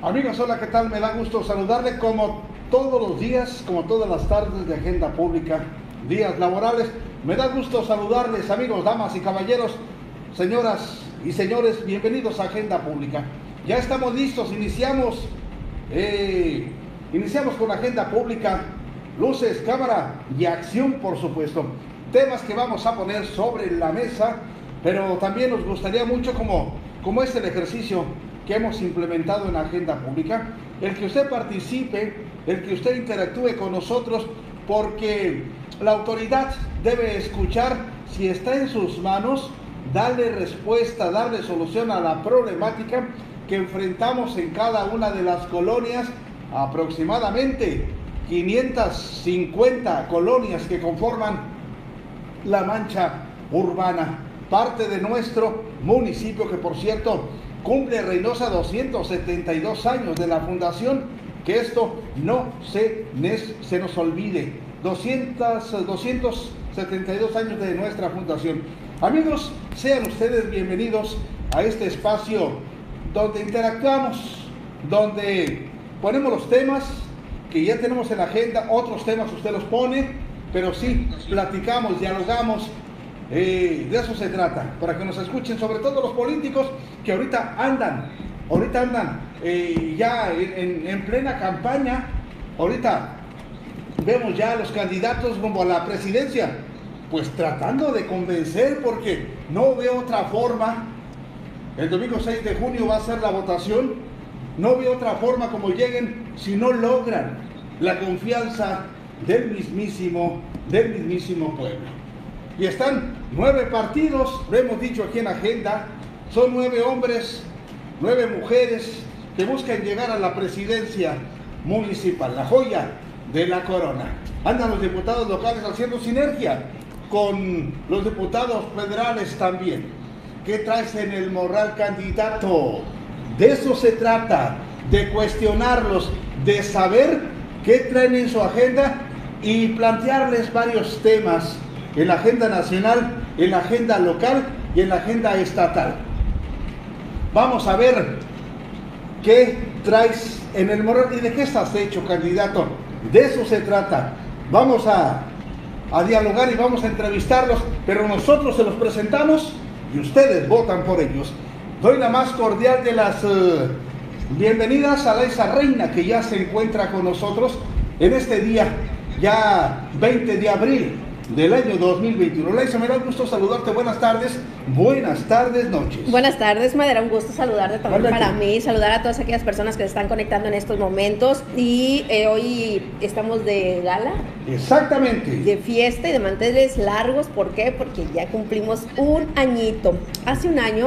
Amigos, hola, ¿qué tal? Me da gusto saludarle como todos los días, como todas las tardes de agenda pública, días laborales. Me da gusto saludarles, amigos, damas y caballeros, señoras y señores, bienvenidos a Agenda Pública. Ya estamos listos, iniciamos con la Agenda Pública, luces, cámara y acción, por supuesto. Temas que vamos a poner sobre la mesa, pero también nos gustaría mucho, como es el ejercicio que hemos implementado en la Agenda Pública, el que usted participe, el que usted interactúe con nosotros, porque la autoridad debe escuchar, si está en sus manos, darle respuesta, darle solución a la problemática que enfrentamos en cada una de las colonias, aproximadamente 550 colonias que conforman la mancha urbana, parte de nuestro municipio, que por cierto cumple Reynosa 272 años de la fundación, que esto no se nos olvide. 272 años de nuestra fundación. Amigos, sean ustedes bienvenidos a este espacio donde interactuamos, donde ponemos los temas que ya tenemos en la agenda, otros temas usted los pone, pero sí, platicamos, dialogamos. De eso se trata, para que nos escuchen, sobre todo los políticos que ahorita andan ya en plena campaña. Ahorita vemos ya a los candidatos rumbo a la presidencia, pues tratando de convencer, porque no veo otra forma. El domingo 6 de junio va a ser la votación. No veo otra forma como lleguen si no logran la confianza del mismísimo pueblo. Y están 9 partidos, lo hemos dicho aquí en agenda, son 9 hombres, 9 mujeres que buscan llegar a la presidencia municipal, la joya de la corona. Andan los diputados locales haciendo sinergia con los diputados federales también. ¿Qué traes en el morral, candidato? De eso se trata, de cuestionarlos, de saber qué traen en su agenda y plantearles varios temas en la agenda nacional, en la agenda local y en la agenda estatal. Vamos a ver qué traes en el morral y de qué estás hecho, candidato. De eso se trata. Vamos a dialogar y vamos a entrevistarlos, pero nosotros se los presentamos y ustedes votan por ellos. Doy la más cordial de las bienvenidas a Laisa Reina, que ya se encuentra con nosotros en este día, ya 20 de abril del año 2021. Laisa, me da gusto saludarte. Buenas tardes, noches. Buenas tardes, Madera, un gusto saludarte también. Para mí, saludar a todas aquellas personas que se están conectando en estos momentos. Y hoy estamos de gala. Exactamente. De fiesta y de manteles largos. ¿Por qué? Porque ya cumplimos un añito. Hace un año,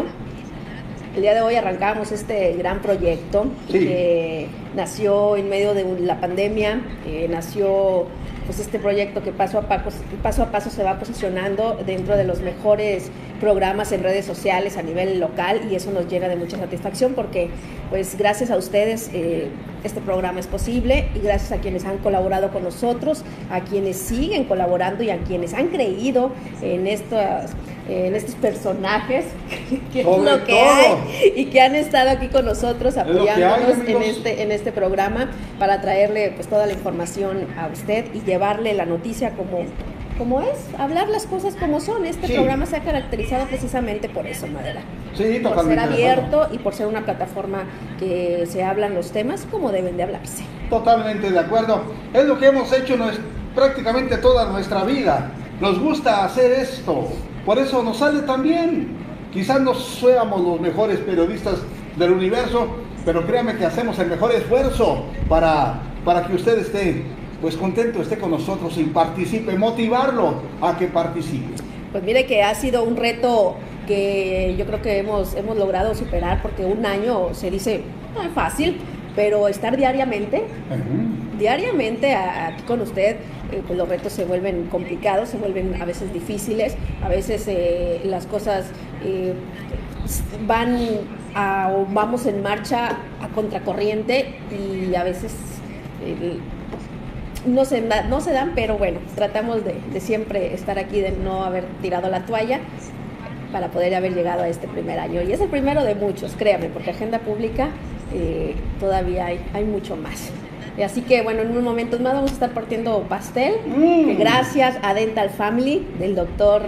el día de hoy, arrancamos este gran proyecto, sí, que nació en medio de la pandemia. Nació pues este proyecto que paso a paso se va posicionando dentro de los mejores programas en redes sociales a nivel local, y eso nos llena de mucha satisfacción, porque pues gracias a ustedes este programa es posible, y gracias a quienes han colaborado con nosotros, a quienes siguen colaborando y a quienes han creído en estos personajes que es lo que hay, y que han estado aquí con nosotros apoyándonos en este programa para traerle pues toda la información a usted y llevarle la noticia como es, hablar las cosas como son. Este programa se ha caracterizado precisamente por eso, Madera. Sí, totalmente. Por ser abierto y por ser una plataforma que se hablan los temas como deben de hablarse. Totalmente de acuerdo. Es lo que hemos hecho prácticamente toda nuestra vida. Nos gusta hacer esto. Por eso nos sale tan bien. Quizás no seamos los mejores periodistas del universo, pero créanme que hacemos el mejor esfuerzo para que usted esté pues contento, esté con nosotros y participe, motivarlo a que participe. Pues mire que ha sido un reto que yo creo que hemos logrado superar, porque un año se dice no es fácil, pero estar diariamente aquí con usted, pues los retos se vuelven complicados, se vuelven a veces difíciles, a veces las cosas vamos en marcha a contracorriente, y a veces no se dan, pero bueno, tratamos de siempre estar aquí, de no haber tirado la toalla para poder haber llegado a este primer año. Y es el primero de muchos, créame, porque Agenda Pública todavía hay mucho más. Así que bueno, en unos momentos más vamos a estar partiendo pastel. Gracias a Dental Family del doctor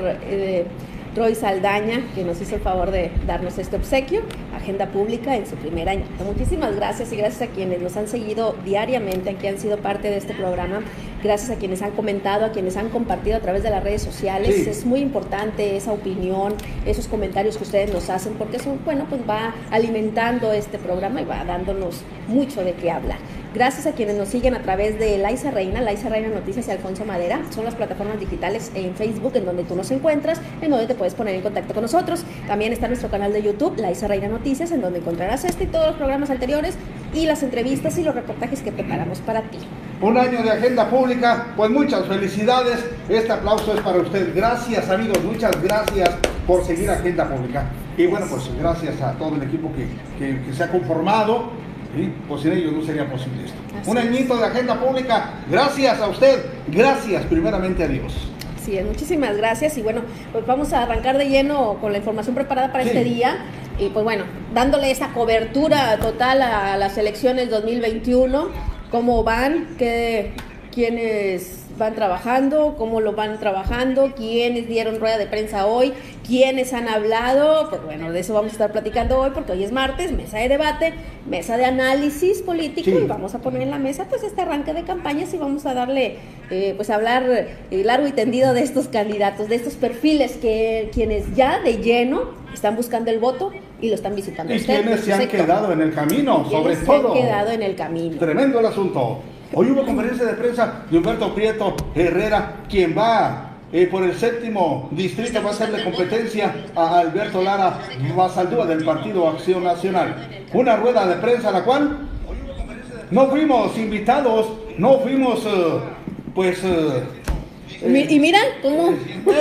Roy Saldaña, que nos hizo el favor de darnos este obsequio, Agenda Pública en su primer año. Muchísimas gracias, y gracias a quienes nos han seguido diariamente, a quienes han sido parte de este programa, gracias a quienes han comentado, a quienes han compartido a través de las redes sociales. Sí. Es muy importante esa opinión, esos comentarios que ustedes nos hacen, porque eso, bueno, pues va alimentando este programa y va dándonos mucho de qué hablar. Gracias a quienes nos siguen a través de Laisa Reina Noticias y Alfonso Madera. Son las plataformas digitales en Facebook en donde tú nos encuentras, en donde te puedes poner en contacto con nosotros. También está nuestro canal de YouTube, Laisa Reina Noticias, en donde encontrarás este y todos los programas anteriores y las entrevistas y los reportajes que preparamos para ti. Un año de Agenda Pública, pues muchas felicidades. Este aplauso es para usted. Gracias, amigos, muchas gracias por seguir Agenda Pública. Y bueno, pues gracias a todo el equipo que se ha conformado. ¿Sí? Pues sin ellos no sería posible esto. Un añito de Agenda Pública. Gracias a usted. Gracias primeramente a Dios. Sí, muchísimas gracias. Y bueno, pues vamos a arrancar de lleno con la información preparada para este día. Y pues bueno, dándole esa cobertura total a las elecciones 2021. ¿Cómo van? ¿Quiénes van trabajando? ¿Cómo lo van trabajando? ¿Quiénes dieron rueda de prensa hoy? ¿Quiénes han hablado? Pues bueno, de eso vamos a estar platicando hoy, porque hoy es martes, mesa de debate, mesa de análisis político, y vamos a poner en la mesa pues este arranque de campañas, y vamos a darle, pues hablar largo y tendido de estos candidatos, de estos perfiles que quienes ya de lleno están buscando el voto y lo están visitando. Y quienes se han quedado en el camino, sobre todo. Se han quedado en el camino. Tremendo el asunto. Hoy hubo conferencia de prensa de Humberto Prieto Herrera, quien va por el 7º distrito, va a hacerle competencia a Alberto Lara Basaldúa del Partido Acción Nacional. Una rueda de prensa a la cual no fuimos invitados, no fuimos, y mira, ¿cómo?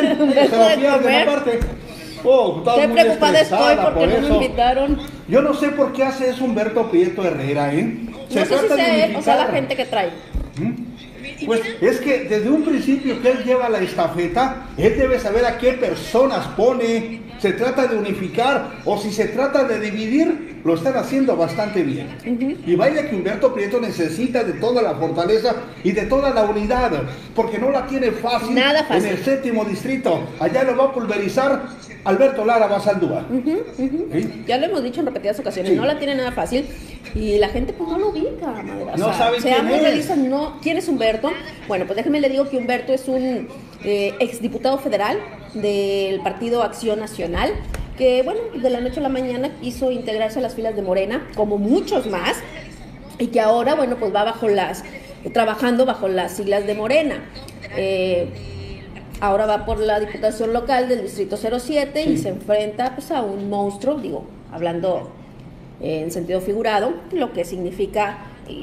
Qué preocupada estoy porque no me invitaron. Yo no sé por qué hace eso Humberto Prieto Herrera, No sé si sea él o sea la gente que trae. Pues es que desde un principio que él lleva la estafeta, él debe saber a qué personas pone. Se trata de unificar, o si se trata de dividir, lo están haciendo bastante bien. Y vaya que Humberto Prieto necesita de toda la fortaleza y de toda la unidad, porque no la tiene fácil. Nada fácil. En el 7º distrito. Allá lo va a pulverizar Alberto Lara Basaldúa. ¿Sí? Ya lo hemos dicho en repetidas ocasiones, no la tiene nada fácil, y la gente pues no lo ubica, madre. No sabe quién es. Realistas, ¿quién es Humberto? Bueno, pues déjenme le digo que Humberto es un exdiputado federal del Partido Acción Nacional, que bueno, de la noche a la mañana quiso integrarse a las filas de Morena, como muchos más, y que ahora, bueno, pues va trabajando bajo las siglas de Morena. Ahora va por la diputación local del distrito 07 y se enfrenta pues a un monstruo, digo, hablando en sentido figurado, lo que significa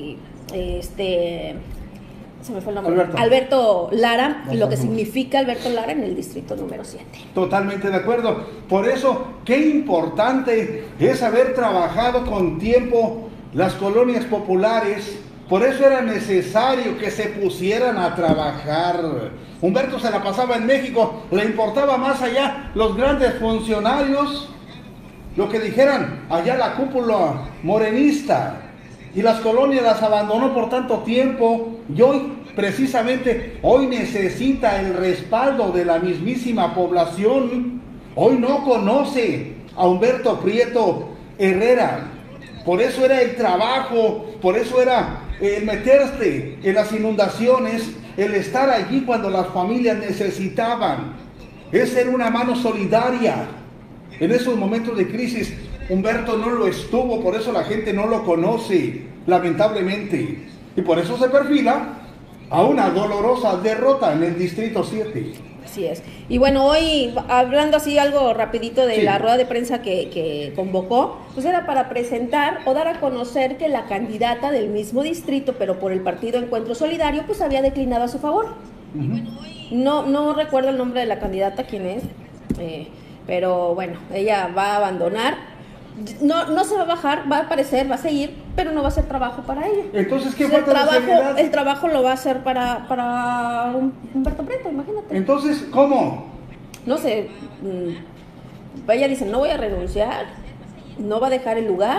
se me fue el nombre. Alberto Lara, y lo que significa Alberto Lara en el distrito número 7. Totalmente de acuerdo. Por eso, qué importante es haber trabajado con tiempo las colonias populares. Por eso era necesario que se pusieran a trabajar. Humberto se la pasaba en México, le importaba más allá los grandes funcionarios, lo que dijeran allá la cúpula morenista, y las colonias las abandonó por tanto tiempo, y hoy, precisamente, hoy necesita el respaldo de la mismísima población. Hoy no conoce a Humberto Prieto Herrera. Por eso era el trabajo, por eso era el meterse en las inundaciones, el estar allí cuando las familias necesitaban, es ser una mano solidaria. En esos momentos de crisis, Humberto no lo estuvo, por eso la gente no lo conoce, lamentablemente. Y por eso se perfila a una dolorosa derrota en el Distrito 7. Así es. Y bueno, hoy, hablando así algo rapidito de la rueda de prensa que convocó, pues era para presentar o dar a conocer que la candidata del mismo distrito, pero por el partido Encuentro Solidario, pues había declinado a su favor. No recuerdo el nombre de la candidata, quién es, pero bueno, ella va a abandonar. No se va a bajar, va a aparecer, va a seguir, pero no va a ser trabajo para ella. Entonces, ¿qué falta de seriedad? El trabajo lo va a hacer para Humberto Prieto, imagínate. Entonces, ¿cómo? No sé, ella dice, no voy a renunciar, no va a dejar el lugar,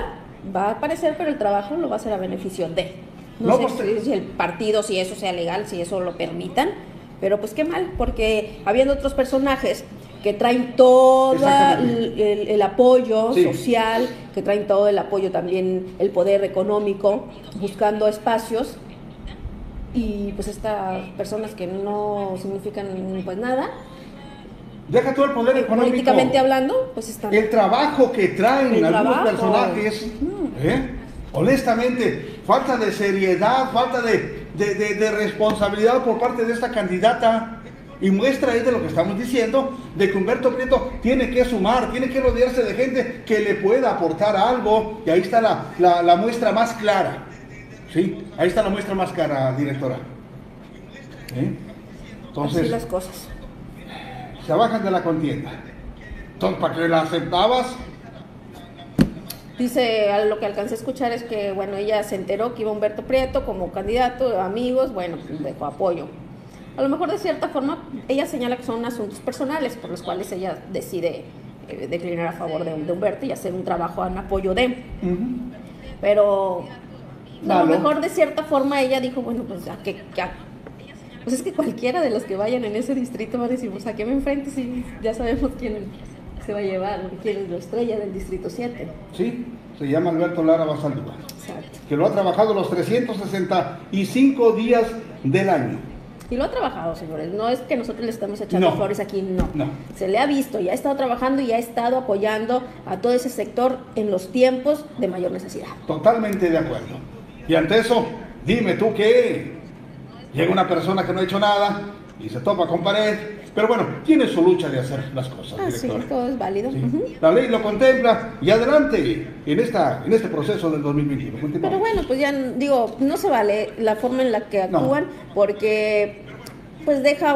va a aparecer, pero el trabajo lo va a hacer a beneficio de. No sé si el partido, si eso sea legal, si eso lo permitan, pero pues qué mal, porque habiendo otros personajes que traen todo el apoyo social, que traen todo el apoyo también, el poder económico, buscando espacios, y pues estas personas que no significan pues nada. Deja todo el poder económico. Políticamente hablando, pues están. El trabajo que traen algunos personajes, honestamente, falta de seriedad, falta de responsabilidad por parte de esta candidata. Y muestra ahí de lo que estamos diciendo, de que Humberto Prieto tiene que sumar, tiene que rodearse de gente que le pueda aportar algo. Y ahí está la muestra más clara. ¿Sí? Ahí está la muestra más clara, directora. Entonces, así las cosas. Se bajan de la contienda. Entonces, ¿para qué la aceptabas? Dice, lo que alcancé a escuchar es que, bueno, ella se enteró que iba Humberto Prieto como candidato, amigos, bueno, pues dejó apoyo. A lo mejor de cierta forma ella señala que son asuntos personales por los cuales ella decide declinar a favor de Humberto y hacer un trabajo en apoyo de. Pero a lo mejor de cierta forma ella dijo, bueno, pues pues es que cualquiera de los que vayan en ese distrito va a decir, pues a qué me enfrento si ya sabemos quién se va a llevar, quién es la estrella del distrito 7. Sí, se llama Alberto Lara Basaldúa. Exacto. Que lo ha trabajado los 365 días del año. Y lo ha trabajado, señores. No es que nosotros le estamos echando flores aquí, no. Se le ha visto y ha estado trabajando y ha estado apoyando a todo ese sector en los tiempos de mayor necesidad. Totalmente de acuerdo. Y ante eso, dime tú que llega una persona que no ha hecho nada y se topa con pared, pero bueno, tiene su lucha de hacer las cosas, directora. Sí, todo es válido. Sí. La ley lo contempla y adelante en este proceso del 2021. Continuamos. Pero bueno, pues ya digo, no se vale la forma en la que actúan, porque pues deja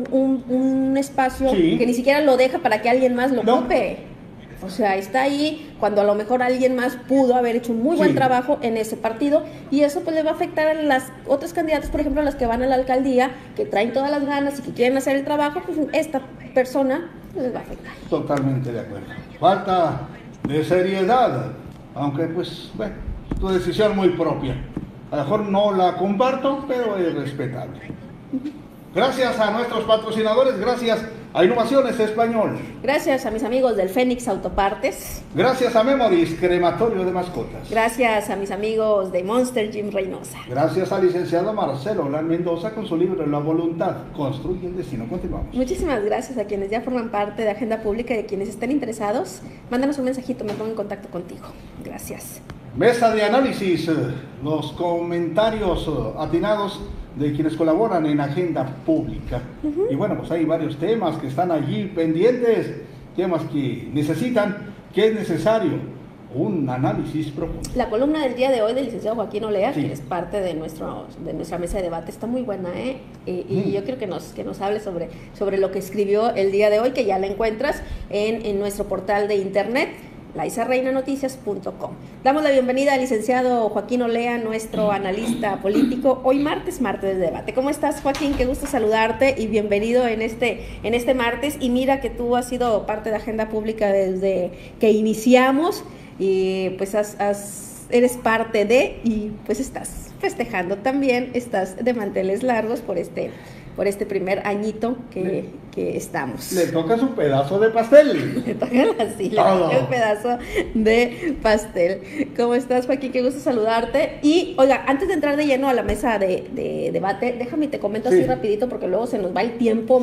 un espacio que ni siquiera lo deja para que alguien más lo ocupe. O sea, está ahí cuando a lo mejor alguien más pudo haber hecho un muy buen trabajo en ese partido, y eso pues le va a afectar a las otras candidatas, por ejemplo, a las que van a la alcaldía, que traen todas las ganas y que quieren hacer el trabajo, pues esta persona les va a afectar. Totalmente de acuerdo. Falta de seriedad, aunque pues, bueno, tu decisión muy propia. A lo mejor no la comparto, pero es respetable. Gracias a nuestros patrocinadores, gracias a Innovaciones Español. Gracias a mis amigos del Fénix Autopartes. Gracias a Memories, crematorio de mascotas. Gracias a mis amigos de Monster Gym Reynosa. Gracias al licenciado Marcelo Olan Mendoza con su libro La Voluntad, construye el destino. Continuamos. Muchísimas gracias a quienes ya forman parte de Agenda Pública y a quienes estén interesados. Mándanos un mensajito, me pongo en contacto contigo. Gracias. Mesa de análisis, los comentarios atinados de quienes colaboran en Agenda Pública. Y bueno, pues hay varios temas que están allí pendientes, temas que necesitan, que es necesario un análisis profundo. La columna del día de hoy del licenciado Joaquín Olea, que es parte de nuestra mesa de debate, está muy buena, y yo quiero que nos hable sobre lo que escribió el día de hoy, que ya la encuentras en nuestro portal de internet, laisarreinanoticias.com. Damos la bienvenida al licenciado Joaquín Olea, nuestro analista político, hoy martes de debate. ¿Cómo estás, Joaquín? Qué gusto saludarte y bienvenido en este martes. Y mira que tú has sido parte de Agenda Pública desde que iniciamos, y pues eres parte de, y pues estás festejando también, estás de manteles largos por este primer añito que estamos. Le toca su pedazo de pastel. Le toca un pedazo de pastel. ¿Cómo estás, Joaquín? Qué gusto saludarte. Y, oiga, antes de entrar de lleno a la mesa de debate, déjame te comento así rapidito, porque luego se nos va el tiempo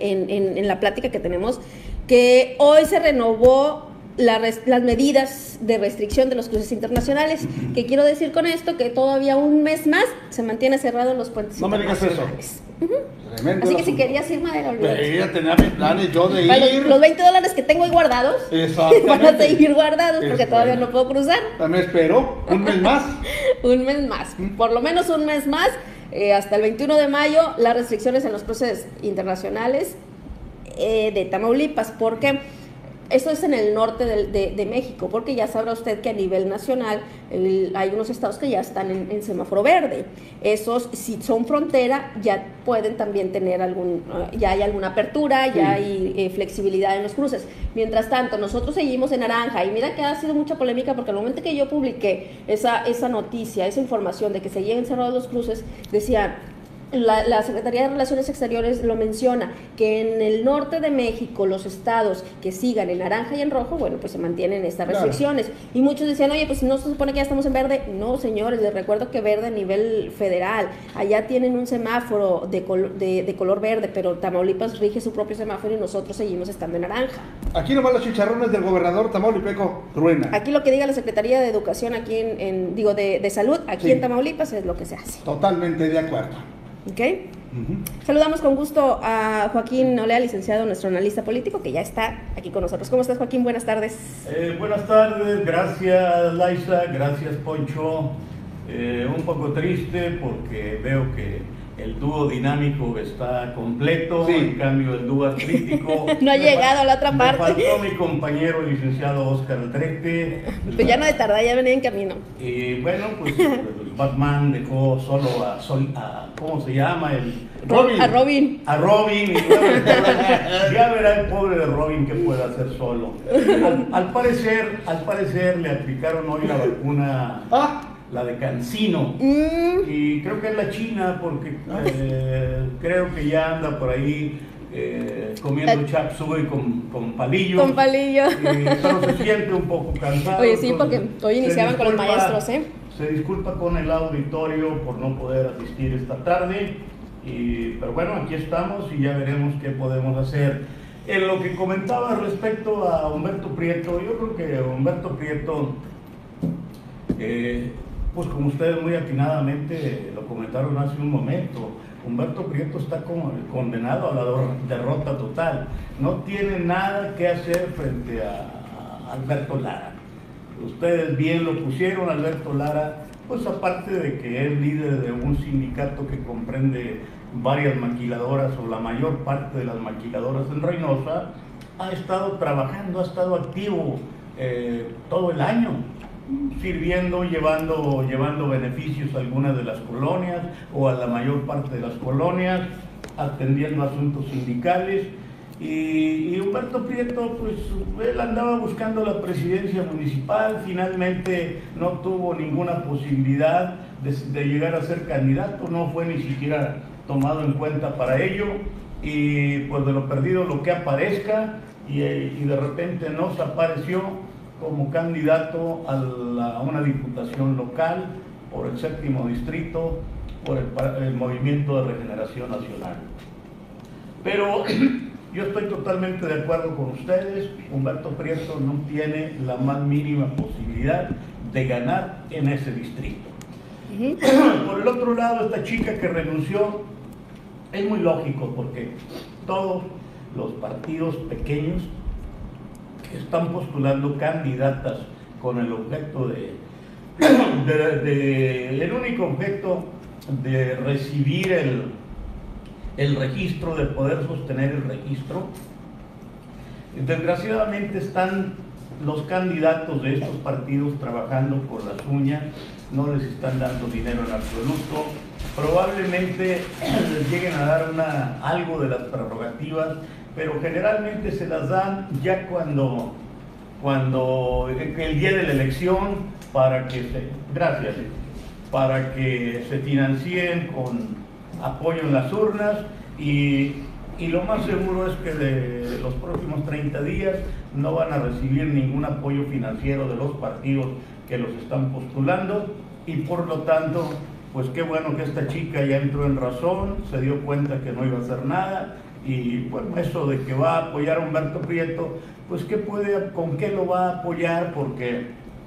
en la plática que tenemos, que hoy se renovó las medidas de restricción de los cruces internacionales. ¿Qué quiero decir con esto? Que todavía un mes más se mantiene cerrado los puentes internacionales. No me digas eso. Así que si querías ir, Madero, olvídate. Tenía mis planes yo de ir. Los $20 que tengo ahí guardados van a seguir guardados porque todavía no puedo cruzar. Me espero un mes más. Un mes más, por lo menos un mes más, hasta el 21 de mayo, las restricciones en los cruces internacionales de Tamaulipas. ¿Por qué? Eso es en el norte de México, porque ya sabrá usted que a nivel nacional hay unos estados que ya están en semáforo verde. Esos, si son frontera, ya pueden también tener ya hay alguna apertura, ya hay flexibilidad en los cruces. Mientras tanto, nosotros seguimos en naranja, y mira que ha sido mucha polémica, porque al momento que yo publiqué esa noticia, esa información de que seguían cerrados los cruces, decían... La Secretaría de Relaciones Exteriores lo menciona, que en el norte de México los estados que sigan en naranja y en rojo, bueno, pues se mantienen estas restricciones. Y muchos decían, oye, pues no se supone que ya estamos en verde. No, señores, les recuerdo que verde a nivel federal. Allá tienen un semáforo de color verde, pero Tamaulipas rige su propio semáforo y nosotros seguimos estando en naranja. Aquí nomás los chicharrones del gobernador tamaulipeco truena. Aquí lo que diga la Secretaría de Educación, aquí de Salud, aquí en Tamaulipas es lo que se hace. Totalmente de acuerdo. ¿Ok? Saludamos con gusto a Joaquín Olea, licenciado, nuestro analista político, que ya está aquí con nosotros. ¿Cómo estás, Joaquín? Buenas tardes. Buenas tardes, gracias Laisa, gracias Poncho. Un poco triste porque veo que el dúo dinámico está completo, en cambio el dúo crítico no ha llegado a la otra parte. Me faltó mi compañero el licenciado Oscar Aldrete. Pues ya no de tardar, ya venía en camino. Y bueno, pues Batman dejó solo a ¿cómo se llama? A Robin. A Robin. Y bueno, ya verá el pobre de Robin qué puede hacer solo. Al parecer le aplicaron hoy la vacuna. La de Cancino, y creo que es la china, porque creo que ya anda por ahí comiendo chap suey con palillo. Con palillo. Pero se siente un poco cansado. Oye, sí, porque hoy iniciaban con los maestros, Se disculpa con el auditorio por no poder asistir esta tarde, pero bueno, aquí estamos y ya veremos qué podemos hacer. En lo que comentaba respecto a Humberto Prieto, yo creo que Humberto Prieto... pues como ustedes muy atinadamente lo comentaron hace un momento, Humberto Prieto está condenado a la derrota total. No tiene nada que hacer frente a Alberto Lara. Ustedes bien lo pusieron, Alberto Lara, pues aparte de que es líder de un sindicato que comprende varias maquiladoras, o la mayor parte de las maquiladoras en Reynosa, ha estado trabajando, ha estado activo todo el año, sirviendo, llevando beneficios a algunas de las colonias o a la mayor parte de las colonias, atendiendo asuntos sindicales. Y Humberto Prieto, pues él andaba buscando la presidencia municipal, finalmente no tuvo ninguna posibilidad de llegar a ser candidato, no fue ni siquiera tomado en cuenta para ello, y pues de lo perdido lo que aparezca, y de repente nos apareció como candidato a una diputación local por el 7º distrito, por el Movimiento de Regeneración Nacional. Pero yo estoy totalmente de acuerdo con ustedes, Humberto Prieto no tiene la más mínima posibilidad de ganar en ese distrito. Por el otro lado, esta chica que renunció, es muy lógico, porque todos los partidos pequeños están postulando candidatas con el objeto el único objeto de recibir el registro, de poder sostener el registro. Desgraciadamente están los candidatos de estos partidos trabajando por las uñas, no les están dando dinero en absoluto, probablemente les lleguen a dar algo de las prerrogativas, pero generalmente se las dan ya cuando el día de la elección, para que se financien con apoyo en las urnas, y lo más seguro es que de los próximos 30 días no van a recibir ningún apoyo financiero de los partidos que los están postulando, y por lo tanto, pues qué bueno que esta chica ya entró en razón, se dio cuenta que no iba a hacer nada. Y bueno, eso de que va a apoyar a Humberto Prieto, pues ¿con qué lo va a apoyar? Porque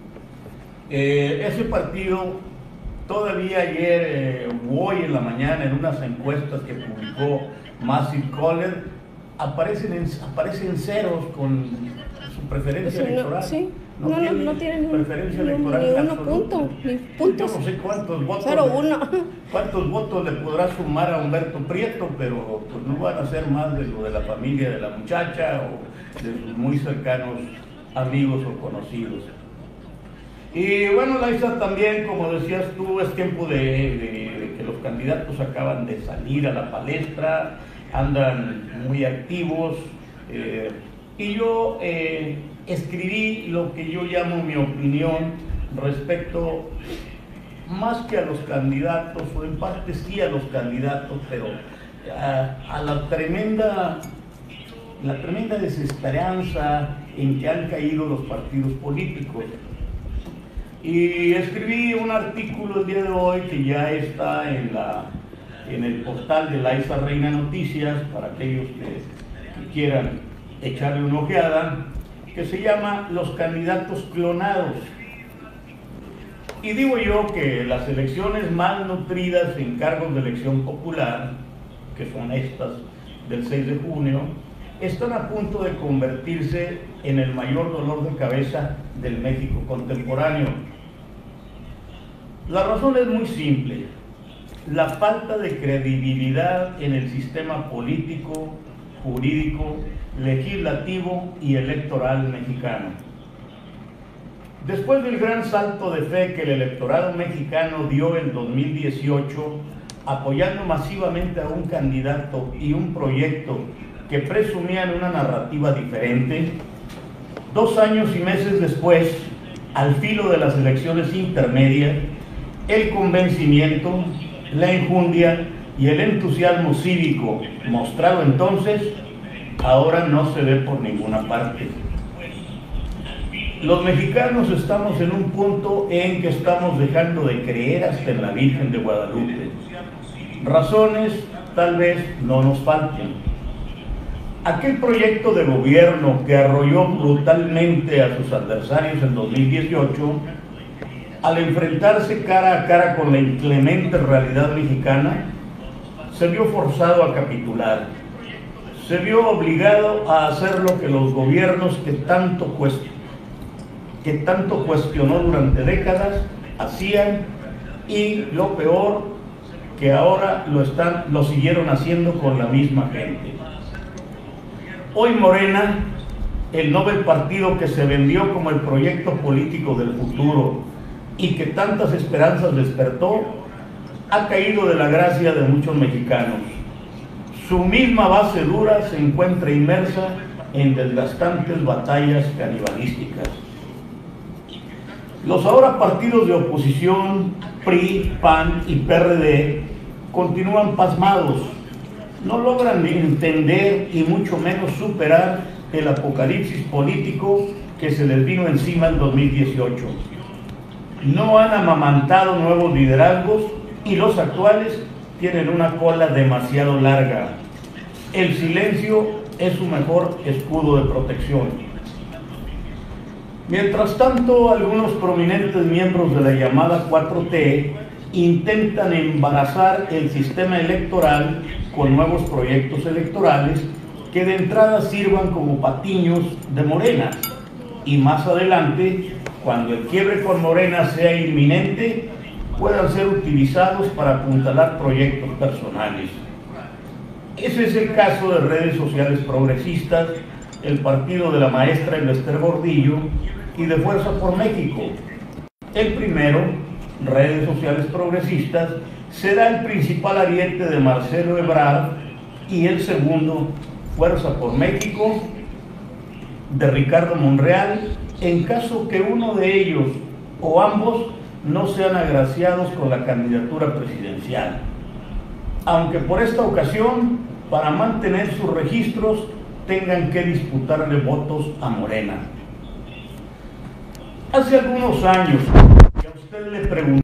ese partido, todavía ayer o hoy en la mañana, en unas encuestas que publicó Massive Caller, aparecen ceros con su preferencia electoral. no tienen preferencia electoral ni uno punto, ni puntos. Yo no sé cuántos votos, cuántos votos le podrá sumar a Humberto Prieto, pero pues no van a ser más de lo de la familia de la muchacha o de sus muy cercanos amigos o conocidos. Y bueno, Laisa, también, como decías tú, es tiempo de que los candidatos acaban de salir a la palestra, andan muy activos, y yo escribí lo que yo llamo mi opinión respecto, más que a los candidatos, o en parte sí a los candidatos, pero a la tremenda desesperanza en que han caído los partidos políticos. Y escribí un artículo el día de hoy que ya está en el portal de Laisa Reina Noticias, para aquellos que quieran echarle una ojeada, que se llama Los candidatos clonados. Y digo yo que las elecciones más nutridas en cargos de elección popular, que son estas del 6 de junio, están a punto de convertirse en el mayor dolor de cabeza del México contemporáneo. La razón es muy simple: la falta de credibilidad en el sistema político, jurídico, legislativo y electoral mexicano. Después del gran salto de fe que el electorado mexicano dio en 2018, apoyando masivamente a un candidato y un proyecto que presumían una narrativa diferente, 2 años y meses después, al filo de las elecciones intermedias, el convencimiento, la enjundia y el entusiasmo cívico mostrado entonces, ahora no se ve por ninguna parte. Los mexicanos estamos en un punto en que estamos dejando de creer hasta en la Virgen de Guadalupe. Razones tal vez no nos falten. Aquel proyecto de gobierno que arrolló brutalmente a sus adversarios en 2018, al enfrentarse cara a cara con la inclemente realidad mexicana, se vio forzado a capitular. Se vio obligado a hacer lo que los gobiernos que tanto cuestionó durante décadas hacían, y lo peor, que ahora lo siguieron haciendo con la misma gente. Hoy Morena, el noble partido que se vendió como el proyecto político del futuro y que tantas esperanzas despertó, ha caído de la gracia de muchos mexicanos. Su misma base dura se encuentra inmersa en desgastantes batallas canibalísticas. Los ahora partidos de oposición, PRI, PAN y PRD, continúan pasmados. No logran entender y mucho menos superar el apocalipsis político que se les vino encima en 2018. No han amamantado nuevos liderazgos y los actuales tienen una cola demasiado larga. El silencio es su mejor escudo de protección. Mientras tanto, algunos prominentes miembros de la llamada 4T intentan embarazar el sistema electoral con nuevos proyectos electorales que de entrada sirvan como patiños de Morena, y más adelante, cuando el quiebre con Morena sea inminente, puedan ser utilizados para apuntalar proyectos personales. Ese es el caso de Redes Sociales Progresistas, el partido de la maestra Elvester Gordillo, y de Fuerza por México. El primero, Redes Sociales Progresistas, será el principal ariete de Marcelo Ebrard, y el segundo, Fuerza por México, de Ricardo Monreal, en caso que uno de ellos o ambos no sean agraciados con la candidatura presidencial. Aunque por esta ocasión, para mantener sus registros, tengan que disputarle votos a Morena. Hace algunos años, que a usted le preguntaba,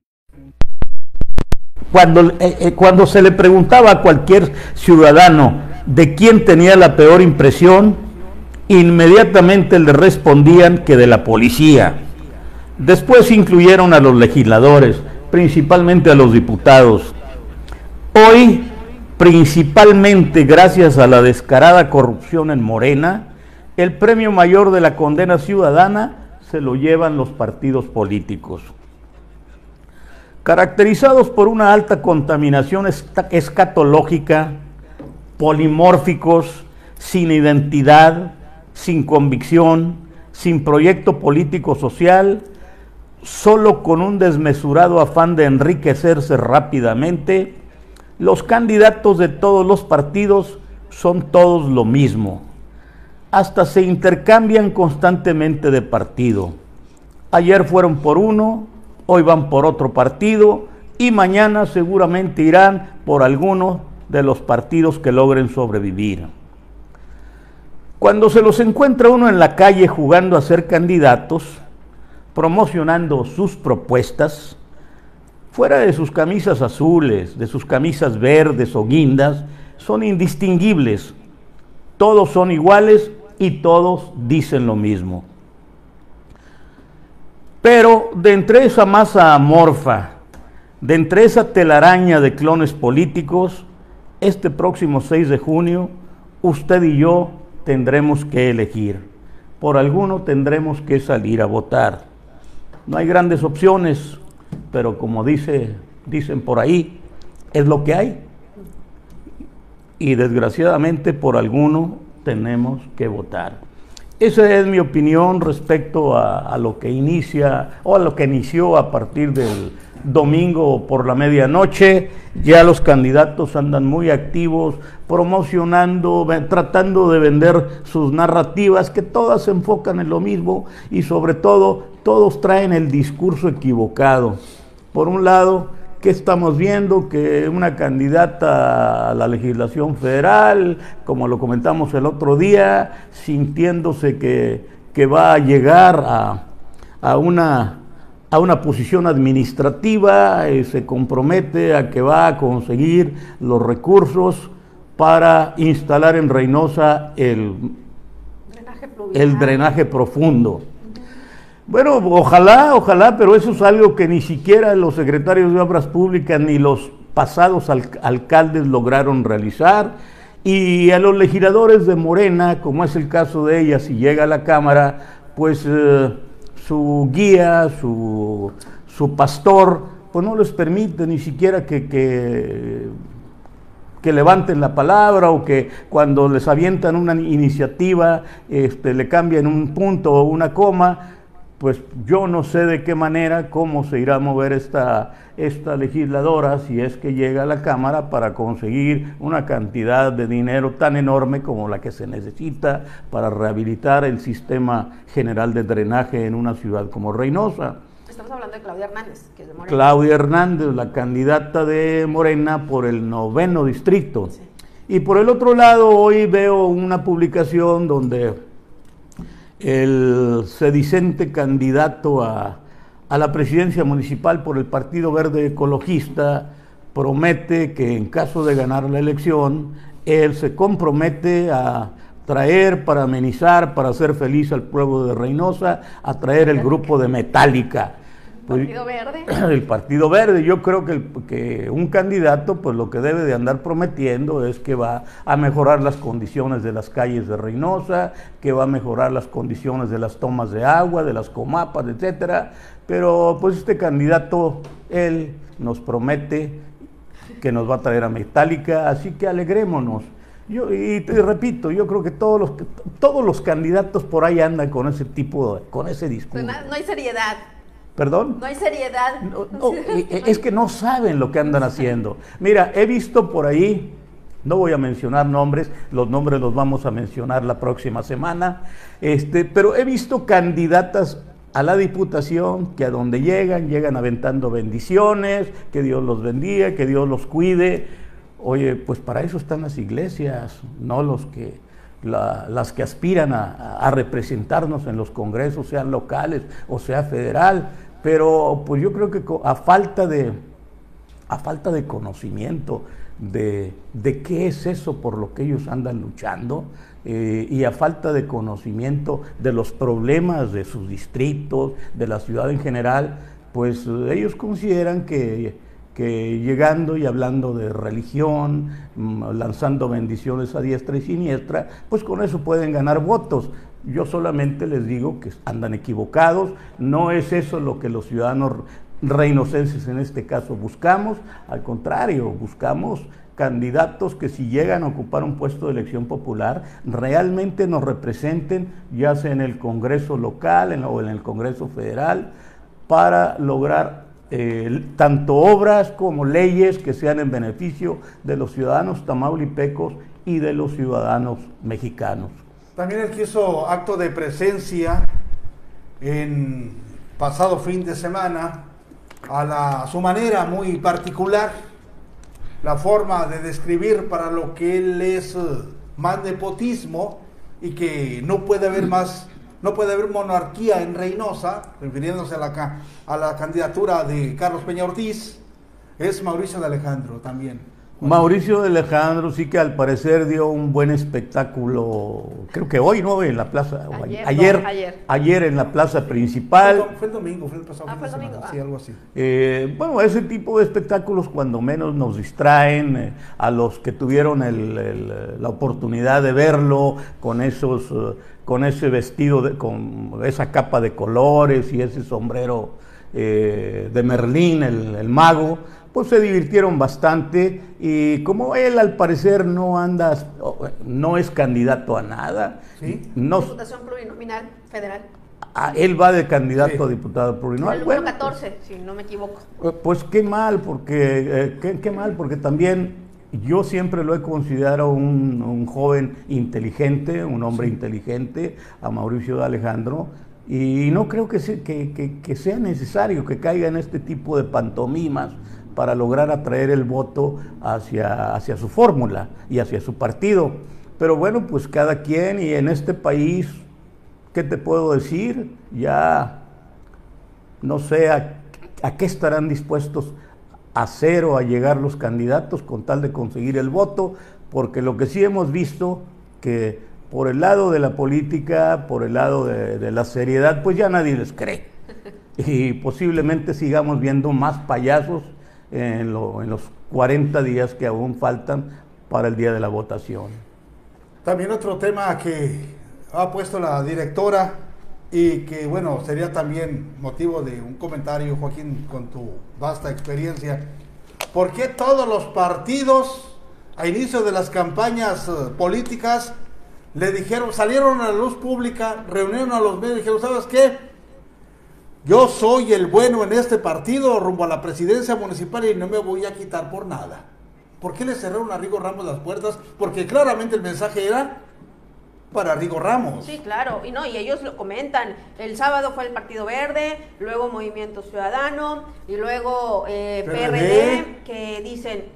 cuando se le preguntaba a cualquier ciudadano de quién tenía la peor impresión, inmediatamente le respondían que de la policía. Después incluyeron a los legisladores, principalmente a los diputados. Hoy, principalmente gracias a la descarada corrupción en Morena, el premio mayor de la condena ciudadana se lo llevan los partidos políticos. Caracterizados por una alta contaminación escatológica, polimórficos, sin identidad, sin convicción, sin proyecto político social, solo con un desmesurado afán de enriquecerse rápidamente, los candidatos de todos los partidos son todos lo mismo. Hasta se intercambian constantemente de partido. Ayer fueron por uno, hoy van por otro partido y mañana seguramente irán por alguno de los partidos que logren sobrevivir. Cuando se los encuentra uno en la calle jugando a ser candidatos, promocionando sus propuestas, fuera de sus camisas azules, de sus camisas verdes o guindas, son indistinguibles. Todos son iguales y todos dicen lo mismo. Pero de entre esa masa amorfa, de entre esa telaraña de clones políticos, este próximo 6 de junio, usted y yo tendremos que elegir. Por alguno tendremos que salir a votar. No hay grandes opciones, pero como dicen por ahí, es lo que hay. Y desgraciadamente por alguno tenemos que votar. Esa es mi opinión respecto a lo que inicia o a lo que inició a partir del domingo por la medianoche. Ya los candidatos andan muy activos, promocionando, tratando de vender sus narrativas, que todas se enfocan en lo mismo y sobre todo todos traen el discurso equivocado. Por un lado, ¿qué estamos viendo? Que una candidata a la legislación federal, como lo comentamos el otro día, sintiéndose que va a llegar a una posición administrativa, se compromete a que va a conseguir los recursos para instalar en Reynosa el drenaje profundo. Bueno, ojalá, pero eso es algo que ni siquiera los secretarios de Obras Públicas ni los pasados alcaldes lograron realizar, y a los legisladores de Morena, como es el caso de ella, si llega a la Cámara, pues su guía, su pastor, pues no les permite ni siquiera que levanten la palabra, o que cuando les avientan una iniciativa le cambian un punto o una coma. Pues yo no sé de qué manera, cómo se irá a mover esta legisladora si es que llega a la Cámara para conseguir una cantidad de dinero tan enorme como la que se necesita para rehabilitar el sistema general de drenaje en una ciudad como Reynosa. Estamos hablando de Claudia Hernández, que es de Morena. Claudia Hernández, la candidata de Morena por el 9º distrito. Sí. Y por el otro lado, hoy veo una publicación donde el sedicente candidato a la presidencia municipal por el Partido Verde Ecologista promete que en caso de ganar la elección, él se compromete a traer, para amenizar, para hacer feliz al pueblo de Reynosa, a traer el grupo de Metallica. ¿Partido Verde? El Partido Verde. Yo creo que un candidato, pues lo que debe de andar prometiendo es que va a mejorar las condiciones de las calles de Reynosa, que va a mejorar las condiciones de las tomas de agua, de las comapas, etcétera. Pero pues este candidato, él nos promete que nos va a traer a Metallica, así que alegrémonos. Y te repito, yo creo que todos los candidatos por ahí andan con ese discurso. No hay seriedad. ¿Perdón? No hay seriedad. No, es que no saben lo que andan haciendo. Mira, he visto por ahí, no voy a mencionar nombres, los nombres los vamos a mencionar la próxima semana, pero he visto candidatas a la diputación que a donde llegan aventando bendiciones, que Dios los bendiga, que Dios los cuide. Oye, pues para eso están las iglesias, no las que aspiran a representarnos en los congresos, sean locales o sea federal. Pero pues yo creo que a falta de conocimiento de qué es eso por lo que ellos andan luchando, y a falta de conocimiento de los problemas de sus distritos, de la ciudad en general, pues ellos consideran que llegando y hablando de religión, lanzando bendiciones a diestra y siniestra, pues con eso pueden ganar votos. Yo solamente les digo que andan equivocados, no es eso lo que los ciudadanos reinocenses en este caso buscamos, al contrario, buscamos candidatos que si llegan a ocupar un puesto de elección popular realmente nos representen, ya sea en el Congreso local o en el Congreso federal, para lograr tanto obras como leyes que sean en beneficio de los ciudadanos tamaulipecos y de los ciudadanos mexicanos. También él quiso acto de presencia en pasado fin de semana, a su manera muy particular, la forma de describir para lo que él es más nepotismo y que no puede haber monarquía en Reynosa, refiriéndose a la candidatura de Carlos Peña Ortiz, es Mauricio de Alejandro también. Mauricio de Alejandro sí que al parecer dio un buen espectáculo, creo que hoy, ¿no? En la plaza, ayer en la plaza principal. Fue el domingo, fue el pasado fin de semana, sí, algo así. Bueno, ese tipo de espectáculos cuando menos nos distraen a los que tuvieron la oportunidad de verlo con ese vestido, con esa capa de colores y ese sombrero de Merlín, el mago. Pues se divirtieron bastante y como él al parecer no es candidato a nada. ¿Sí? No, Diputación plurinominal federal. Él va de candidato a diputado plurinominal. El número 14, si no me equivoco. Pues qué mal, porque también yo siempre lo he considerado un joven inteligente, un hombre inteligente, a Mauricio de Alejandro, y no creo que sea necesario que caiga en este tipo de pantomimas para lograr atraer el voto hacia su fórmula y hacia su partido. Pero bueno, pues cada quien, y en este país, ¿qué te puedo decir? Ya no sé a qué estarán dispuestos a hacer o a llegar los candidatos con tal de conseguir el voto, porque lo que sí hemos visto, que por el lado de la política, por el lado de la seriedad, pues ya nadie les cree. Y posiblemente sigamos viendo más payasos en los 40 días que aún faltan para el día de la votación. También otro tema que ha puesto la directora y que, bueno, sería también motivo de un comentario, Joaquín, con tu vasta experiencia. ¿Por qué todos los partidos, a inicio de las campañas políticas, le dijeron, salieron a la luz pública, reunieron a los medios y dijeron, ¿sabes qué? Yo soy el bueno en este partido rumbo a la presidencia municipal y no me voy a quitar por nada? ¿Por qué le cerraron a Rigo Ramos las puertas? Porque claramente el mensaje era para Rigo Ramos. Sí, claro, y ellos lo comentan. El sábado fue el Partido Verde, luego Movimiento Ciudadano y luego PRD, que dicen,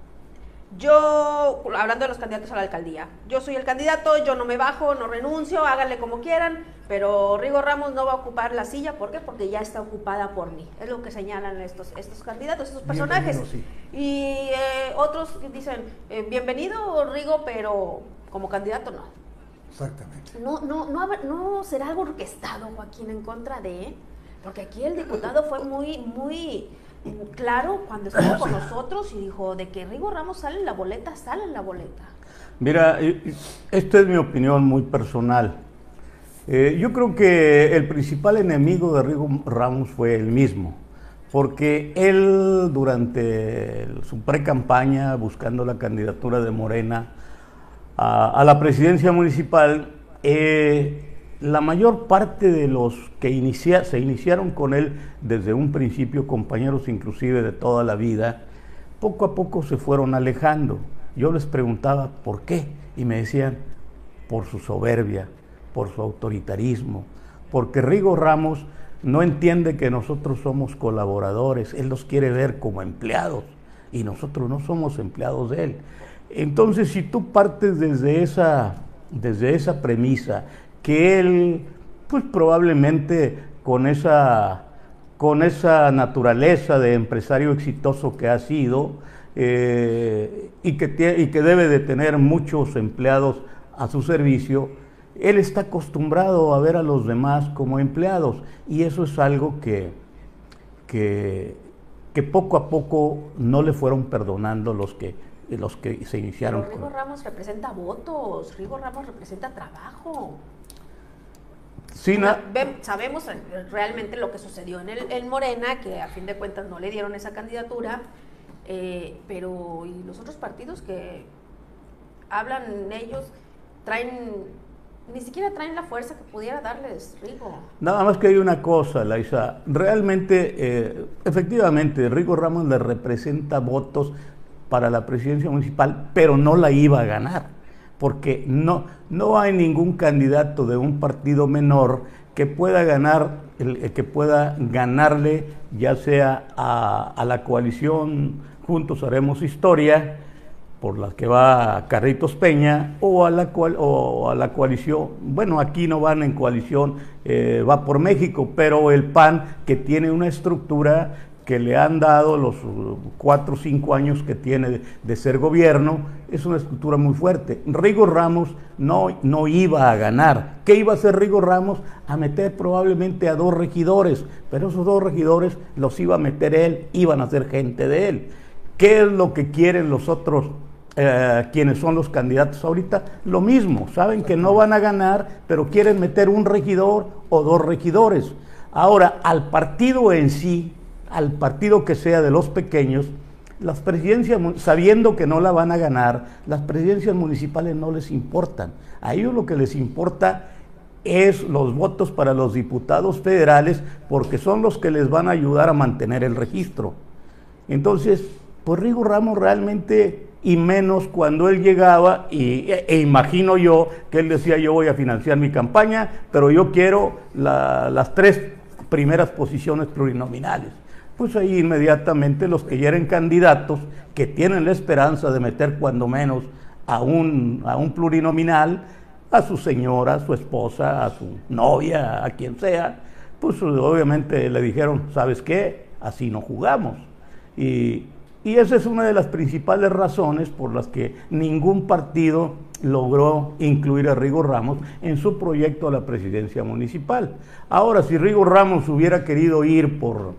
yo, hablando de los candidatos a la alcaldía, yo soy el candidato, yo no me bajo, no renuncio, háganle como quieran, pero Rigo Ramos no va a ocupar la silla. ¿Por qué? Porque ya está ocupada por mí. Es lo que señalan estos candidatos, estos personajes. Sí. Y otros dicen, bienvenido Rigo, pero como candidato no. Exactamente. No será algo orquestado, Joaquín, en contra de, porque aquí el diputado fue muy claro cuando estuvo con nosotros y dijo de que Rigo Ramos sale en la boleta. Mira, esta es mi opinión muy personal. Yo creo que el principal enemigo de Rigo Ramos fue él mismo, porque él durante su pre-campaña, buscando la candidatura de Morena a la presidencia municipal, la mayor parte de los que se iniciaron con él desde un principio, compañeros inclusive de toda la vida, poco a poco se fueron alejando. Yo les preguntaba por qué y me decían por su soberbia, por su autoritarismo, porque Rigo Ramos no entiende que nosotros somos colaboradores, él los quiere ver como empleados y nosotros no somos empleados de él. Entonces, si tú partes desde esa premisa, que él, pues probablemente con esa naturaleza de empresario exitoso que ha sido, y que debe de tener muchos empleados a su servicio, él está acostumbrado a ver a los demás como empleados, y eso es algo que poco a poco no le fueron perdonando los que se iniciaron. Pero Rigo Ramos representa votos, Rigo Ramos representa trabajo. sabemos realmente lo que sucedió en Morena, que a fin de cuentas no le dieron esa candidatura, pero ¿y los otros partidos que hablan ellos ni siquiera traen la fuerza que pudiera darles Rigo? Nada más que hay una cosa, Laisa, realmente, efectivamente, Rigo Ramos le representa votos para la presidencia municipal, pero no la iba a ganar, porque no hay ningún candidato de un partido menor que pueda ganarle, ya sea a la coalición Juntos Haremos Historia, por la que va Carlitos Peña, o a la coalición, bueno, aquí no van en coalición, va por México, pero el PAN, que tiene una estructura que le han dado los 4 o 5 años que tiene de ser gobierno, es una estructura muy fuerte. Rigo Ramos no iba a ganar. ¿Qué iba a hacer Rigo Ramos? A meter probablemente a 2 regidores, pero esos 2 regidores los iba a meter él, iban a ser gente de él. ¿Qué es lo que quieren los otros, quienes son los candidatos ahorita? Lo mismo, saben que no van a ganar, pero quieren meter un regidor o 2 regidores. Ahora, al partido en sí, al partido que sea de los pequeños, las presidencias, sabiendo que no la van a ganar, las presidencias municipales no les importan. A ellos lo que les importa es los votos para los diputados federales, porque son los que les van a ayudar a mantener el registro. Entonces, pues Rigo Ramos realmente, y menos cuando él llegaba, e imagino yo que él decía: yo voy a financiar mi campaña, pero yo quiero las 3 primeras posiciones plurinominales. Pues ahí inmediatamente los que ya eran candidatos, que tienen la esperanza de meter cuando menos a un plurinominal, a su señora, a su esposa, a su novia, a quien sea, pues obviamente le dijeron: ¿sabes qué? Así no jugamos. Y esa es una de las principales razones por las que ningún partido logró incluir a Rigo Ramos en su proyecto a la presidencia municipal. Ahora, si Rigo Ramos hubiera querido ir por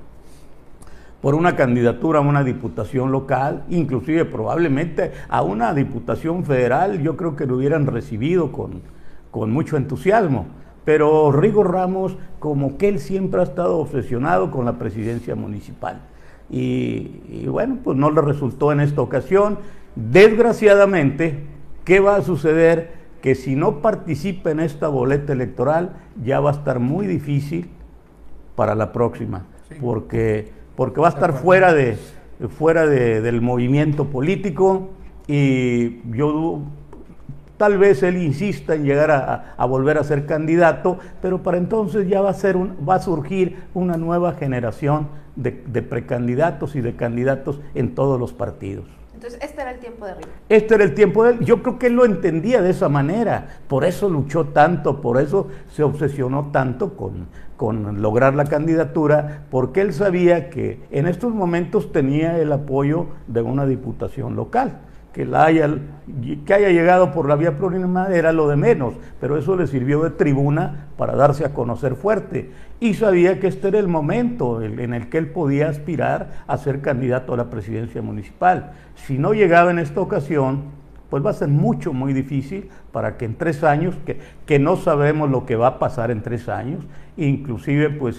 una candidatura a una diputación local, inclusive probablemente a una diputación federal, yo creo que lo hubieran recibido con mucho entusiasmo. Pero Rigo Ramos, como que él siempre ha estado obsesionado con la presidencia municipal. Y bueno, pues no le resultó en esta ocasión. Desgraciadamente, ¿qué va a suceder? Que si no participa en esta boleta electoral, ya va a estar muy difícil para la próxima, sí, porque va a estar fuera del movimiento político, y yo tal vez él insista en llegar a volver a ser candidato, pero para entonces ya va a surgir una nueva generación de precandidatos y de candidatos en todos los partidos. Entonces, este era el tiempo de Rigo. Este era el tiempo de él. Yo creo que él lo entendía de esa manera, por eso luchó tanto, por eso se obsesionó tanto con lograr la candidatura, porque él sabía que en estos momentos tenía el apoyo de una diputación local. Que haya llegado por la vía plurinominal era lo de menos, pero eso le sirvió de tribuna para darse a conocer fuerte. Y sabía que este era el momento en el que él podía aspirar a ser candidato a la presidencia municipal. Si no llegaba en esta ocasión, pues va a ser muy difícil para que en 3 años, que no sabemos lo que va a pasar en 3 años, inclusive pues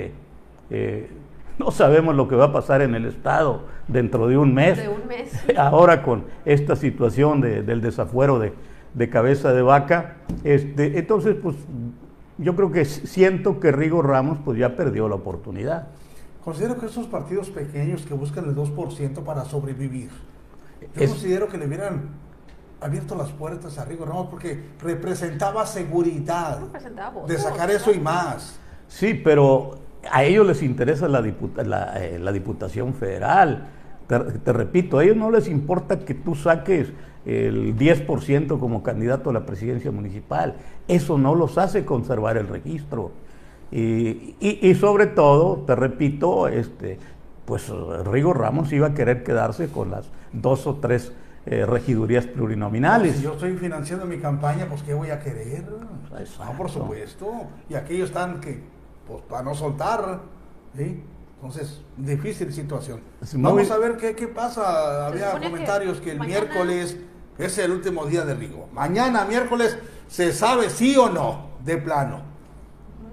no sabemos lo que va a pasar en el Estado dentro de un mes. Ahora con esta situación del desafuero de cabeza de vaca. Entonces, pues yo creo que siento que Rigo Ramos pues ya perdió la oportunidad. Considero que esos partidos pequeños que buscan el 2% para sobrevivir, yo considero que le hubieran abierto las puertas a Rigo Ramos, porque representaba seguridad de sacar eso y más. Sí, pero a ellos les interesa la diputación federal. Te repito, a ellos no les importa que tú saques el 10% como candidato a la presidencia municipal. Eso no los hace conservar el registro. Y sobre todo, te repito, pues Rigo Ramos iba a querer quedarse con las 2 o 3 regidurías plurinominales. No, si yo estoy financiando mi campaña, pues ¿qué voy a querer? No, por supuesto. Y aquellos están pues para no soltar, ¿sí? Entonces, difícil situación. Vamos a ver qué pasa. Había comentarios que el miércoles es el último día de Rigo. Mañana, miércoles, se sabe sí o no, de plano.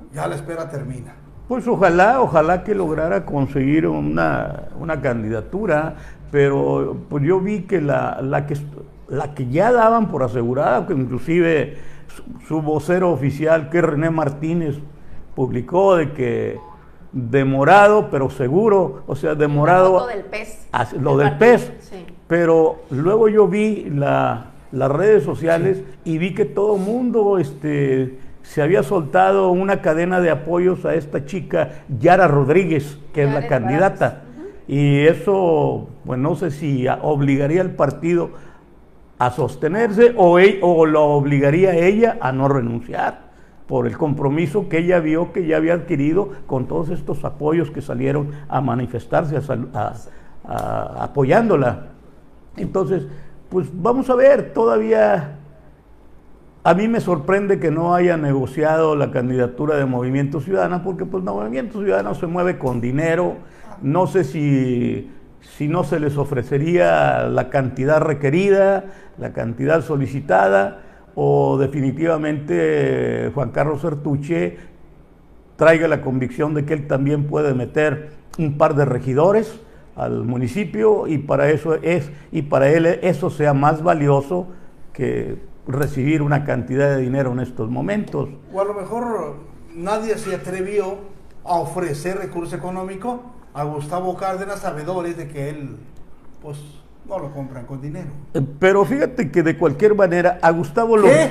ya la espera termina. Pues ojalá que lograra conseguir una candidatura, pero pues yo vi que la que ya daban por asegurada, que inclusive su vocero oficial, que es René Martínez, publicó de que demorado pero seguro, o sea, demorado. La foto del pez. Lo del pez. Sí. Pero luego yo vi las redes sociales y vi que todo el mundo se había soltado una cadena de apoyos a esta chica, Yara Rodríguez, que es la candidata. Y eso, pues no sé si obligaría al partido a sostenerse o lo obligaría a ella a no renunciar por el compromiso que ella vio que ya había adquirido con todos estos apoyos que salieron a manifestarse, apoyándola. Entonces, pues vamos a ver, todavía a mí me sorprende que no haya negociado la candidatura de Movimiento Ciudadano, porque pues Movimiento Ciudadano se mueve con dinero, no sé si no se les ofrecería la cantidad requerida, la cantidad solicitada, o definitivamente Juan Carlos Sertuche traiga la convicción de que él también puede meter un par de regidores al municipio y para él eso sea más valioso que recibir una cantidad de dinero en estos momentos. O a lo mejor nadie se atrevió a ofrecer recurso económico a Gustavo Cárdenas, sabedores de que él, pues, no lo compran con dinero. Pero fíjate que de cualquier manera a Gustavo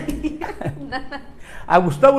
a Gustavo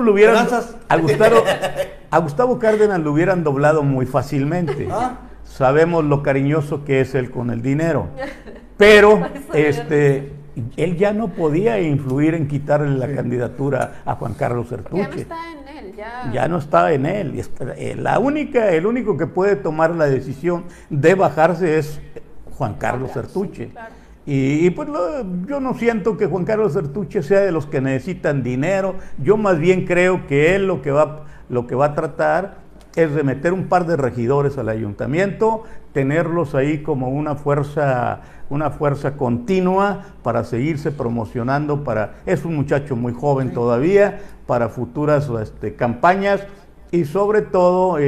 Cárdenas lo hubieran doblado muy fácilmente. Sabemos lo cariñoso que es él con el dinero, pero él ya no podía influir en quitarle la candidatura a Juan Carlos Sertuche. Ya no está en él, ya no estaba en él. El único que puede tomar la decisión de bajarse es Juan Carlos Sertuche. Sí, claro. Y pues yo no siento que Juan Carlos Sertuche sea de los que necesitan dinero. Yo más bien creo que él lo que va a tratar es de meter un par de regidores al ayuntamiento, tenerlos ahí como una fuerza continua para seguirse promocionando. Es un muchacho muy joven todavía, para futuras campañas, y sobre todo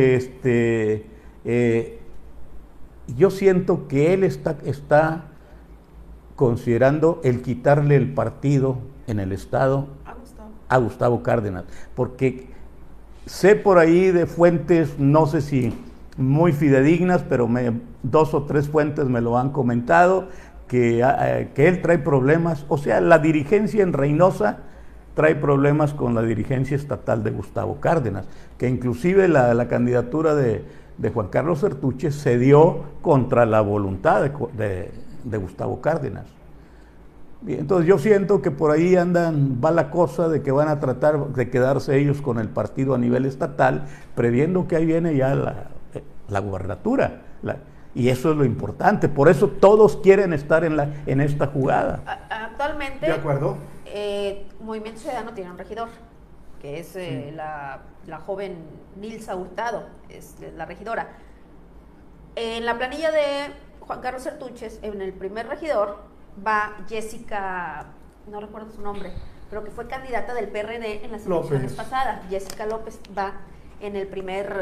yo siento que él está considerando el quitarle el partido en el estado a Gustavo Cárdenas, porque sé por ahí de fuentes, no sé si muy fidedignas, pero 2 o 3 fuentes me lo han comentado, que él trae problemas, o sea, la dirigencia en Reynosa trae problemas con la dirigencia estatal de Gustavo Cárdenas, que inclusive la candidatura de Juan Carlos Sertuche se dio contra la voluntad de Gustavo Cárdenas. Bien, entonces yo siento que por ahí va la cosa de que van a tratar de quedarse ellos con el partido a nivel estatal, previendo que ahí viene ya la gubernatura. Y eso es lo importante, por eso todos quieren estar en esta jugada. Actualmente, ¿de acuerdo? Movimiento Ciudadano tiene un regidor, que es la joven Nilsa Hurtado, es la regidora. En la planilla de Juan Carlos Sertuche, en el primer regidor, va Jessica, no recuerdo su nombre, pero que fue candidata del PRD en las elecciones pasadas. Jessica López va en el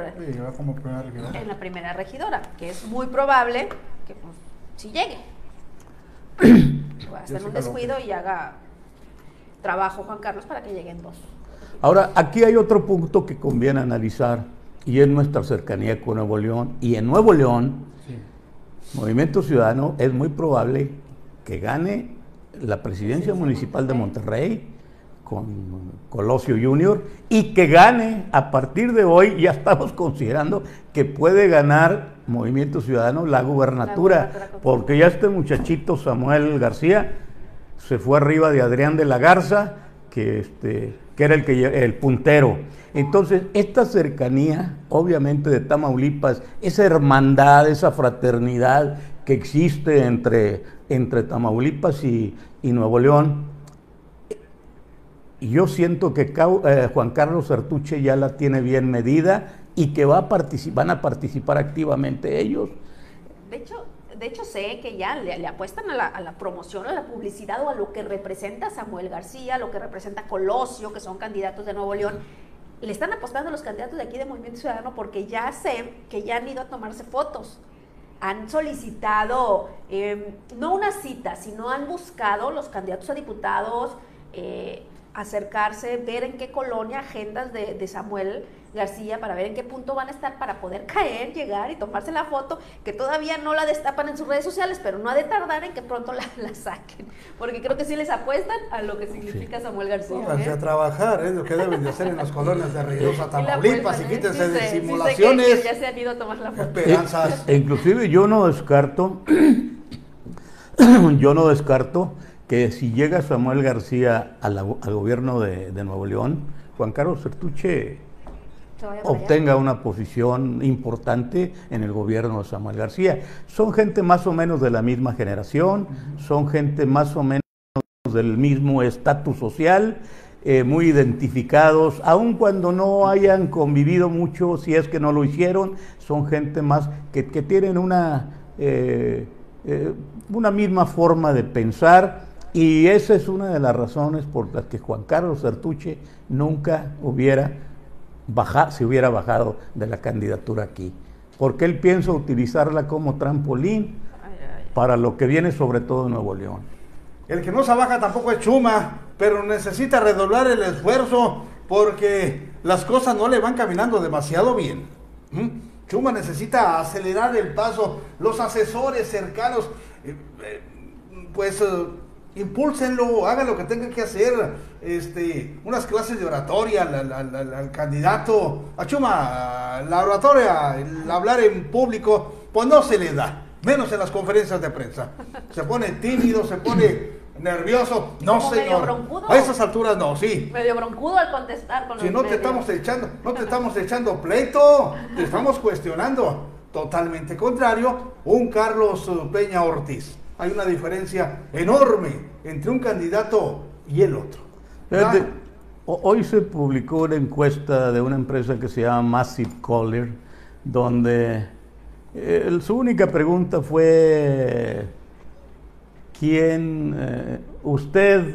en la primera regidora, que es muy probable que pues, si llegue. Va a hacer un descuido y haga trabajo Juan Carlos para que lleguen 2. Ahora, aquí hay otro punto que conviene analizar, y es nuestra cercanía con Nuevo León. Y en Nuevo León, Movimiento Ciudadano es muy probable que gane la presidencia municipal de Monterrey con Colosio Jr. y que gane a partir de hoy, ya estamos considerando que puede ganar Movimiento Ciudadano la gubernatura, porque ya este muchachito Samuel García se fue arriba de Adrián de la Garza, que era el puntero. Entonces, esta cercanía, obviamente, de Tamaulipas, esa hermandad, esa fraternidad que existe entre Tamaulipas y Nuevo León, yo siento que Juan Carlos Sertuche ya la tiene bien medida y que van a participar activamente ellos. De hecho sé que ya le apuestan a la promoción, a la publicidad o a lo que representa Samuel García, lo que representa Colosio, que son candidatos de Nuevo León. le están apostando a los candidatos de aquí de Movimiento Ciudadano porque ya sé que ya han ido a tomarse fotos. Han solicitado, no una cita, sino han buscado los candidatos a diputados, acercarse, ver en qué colonia, agendas de Samuel García, para ver en qué punto van a estar para poder caer, llegar y tomarse la foto, que todavía no la destapan en sus redes sociales, pero no ha de tardar en que pronto la saquen, porque creo que sí les apuestan a lo que significa Samuel García. Pónganse a trabajar, es lo que deben de hacer en las colonias de Reynosa, Tamaulipas, y quítense de Sí simulaciones. que ya se han ido a tomar la foto. Esperanzas. Inclusive yo no descarto que si llega Samuel García al gobierno de Nuevo León, Juan Carlos Sertuche obtenga una posición importante en el gobierno de Samuel García. Son gente más o menos de la misma generación, son gente más o menos del mismo estatus social, muy identificados, aun cuando no hayan convivido mucho, si es que no lo hicieron, son gente más que tienen una misma forma de pensar, y esa es una de las razones por las que Juan Carlos Sertuche nunca se hubiera bajado de la candidatura aquí, porque él piensa utilizarla como trampolín para lo que viene sobre todo en Nuevo León. El que no se baja tampoco es Chuma, pero necesita redoblar el esfuerzo porque las cosas no le van caminando demasiado bien. Chuma necesita acelerar el paso, los asesores cercanos, impúlsenlo, hagan lo que tengan que hacer, unas clases de oratoria al candidato. A Chuma, la oratoria, el hablar en público, pues no se le da, menos en las conferencias de prensa. Se pone tímido, se pone nervioso. No, señor, a esas alturas no, sí. Medio broncudo al contestar con si no te estamos echando pleito, te estamos cuestionando. Totalmente contrario, un Carlos Peña Ortiz. Hay una diferencia enorme entre un candidato y el otro. Fíjate, hoy se publicó una encuesta de una empresa que se llama Massive Caller, donde su única pregunta fue: ¿quién usted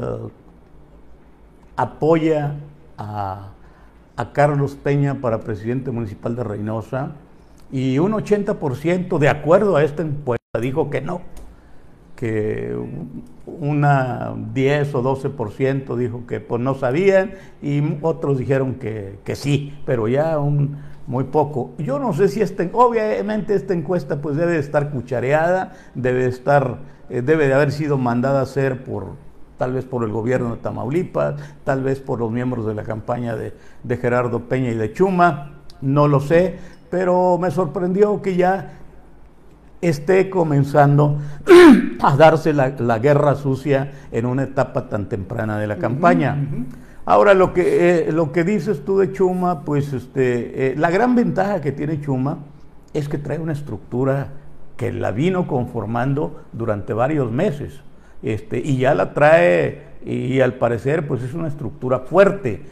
apoya a Carlos Peña para presidente municipal de Reynosa? Y un 80% de acuerdo a esta encuesta dijo que no, que una 10 o 12% dijo que pues no sabían, y otros dijeron que sí, pero ya muy poco. Yo no sé si obviamente esta encuesta pues debe de estar cuchareada, debe de haber sido mandada a hacer tal vez por el gobierno de Tamaulipas, tal vez por los miembros de la campaña de Gerardo Peña y de Chuma, no lo sé, pero me sorprendió que ya esté comenzando a darse la guerra sucia en una etapa tan temprana de la campaña. Ahora, lo que dices tú de Chuma, pues la gran ventaja que tiene Chuma es que trae una estructura que la vino conformando durante varios meses, y ya la trae, y al parecer pues es una estructura fuerte.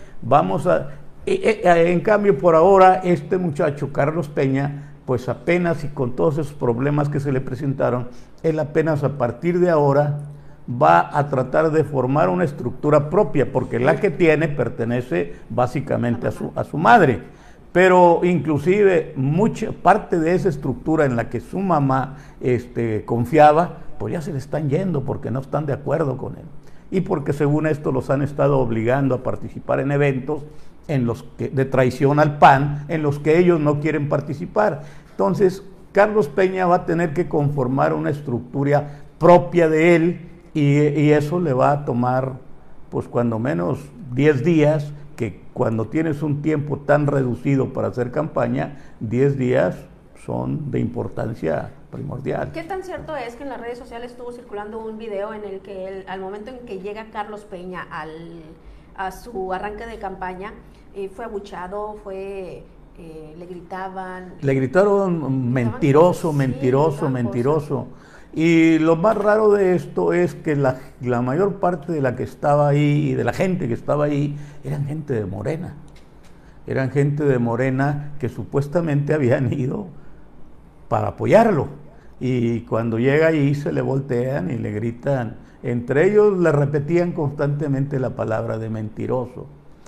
En cambio, por ahora, este muchacho, Carlos Peña, pues apenas, y con todos esos problemas que se le presentaron, él apenas a partir de ahora va a tratar de formar una estructura propia, porque la que tiene pertenece básicamente a su madre. Pero inclusive mucha parte de esa estructura en la que su mamá confiaba, pues ya se le están yendo porque no están de acuerdo con él. Y porque según esto los han estado obligando a participar en eventos de traición al PAN, en los que ellos no quieren participar. Entonces, Carlos Peña va a tener que conformar una estructura propia de él, y eso le va a tomar, pues cuando menos 10 días, que cuando tienes un tiempo tan reducido para hacer campaña, 10 días son de importancia primordial. ¿Qué tan cierto es que en las redes sociales estuvo circulando un video en el que al momento en que llega Carlos Peña a su arranque de campaña, fue abuchado, le gritaban? Le gritaron mentiroso, mentiroso, mentiroso. Y lo más raro de esto es que la mayor parte de la que estaba ahí y de la gente que estaba ahí eran gente de Morena. Eran gente de Morena que supuestamente habían ido para apoyarlo. Y cuando llega ahí se le voltean y le gritan. Entre ellos le repetían constantemente la palabra de mentiroso.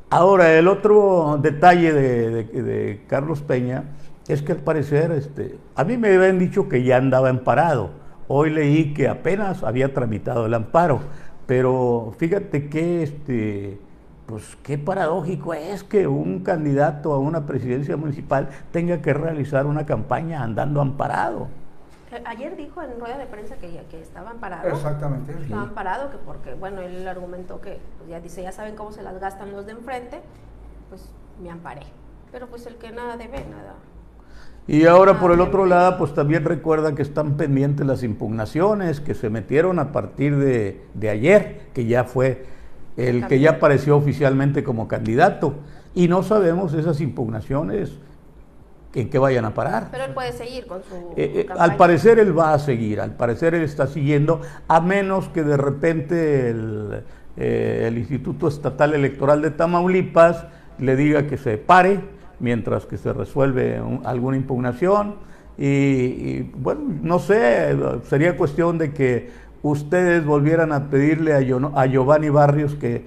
Ahora, el otro detalle de Carlos Peña es que al parecer, a mí me habían dicho que ya andaba amparado. Hoy leí que apenas había tramitado el amparo, pero fíjate que, pues qué paradójico es que un candidato a una presidencia municipal tenga que realizar una campaña andando amparado. Ayer dijo en rueda de prensa que estaba amparado. Exactamente. Estaba amparado, que porque, bueno, él argumentó que, pues ya dice, ya saben cómo se las gastan los de enfrente, pues me amparé. Pero pues el que nada debe, nada. Y ahora por el otro lado, pues también recuerda que están pendientes las impugnaciones que se metieron a partir de ayer, que ya fue el que ya apareció oficialmente como candidato. Y no sabemos esas impugnaciones en qué vayan a parar. Pero él puede seguir con su campaña. Al parecer él va a seguir, al parecer él está siguiendo, a menos que de repente el Instituto Estatal Electoral de Tamaulipas le diga que se pare mientras que se resuelve alguna impugnación y bueno, no sé, sería cuestión de que ustedes volvieran a pedirle a Giovanni Barrios que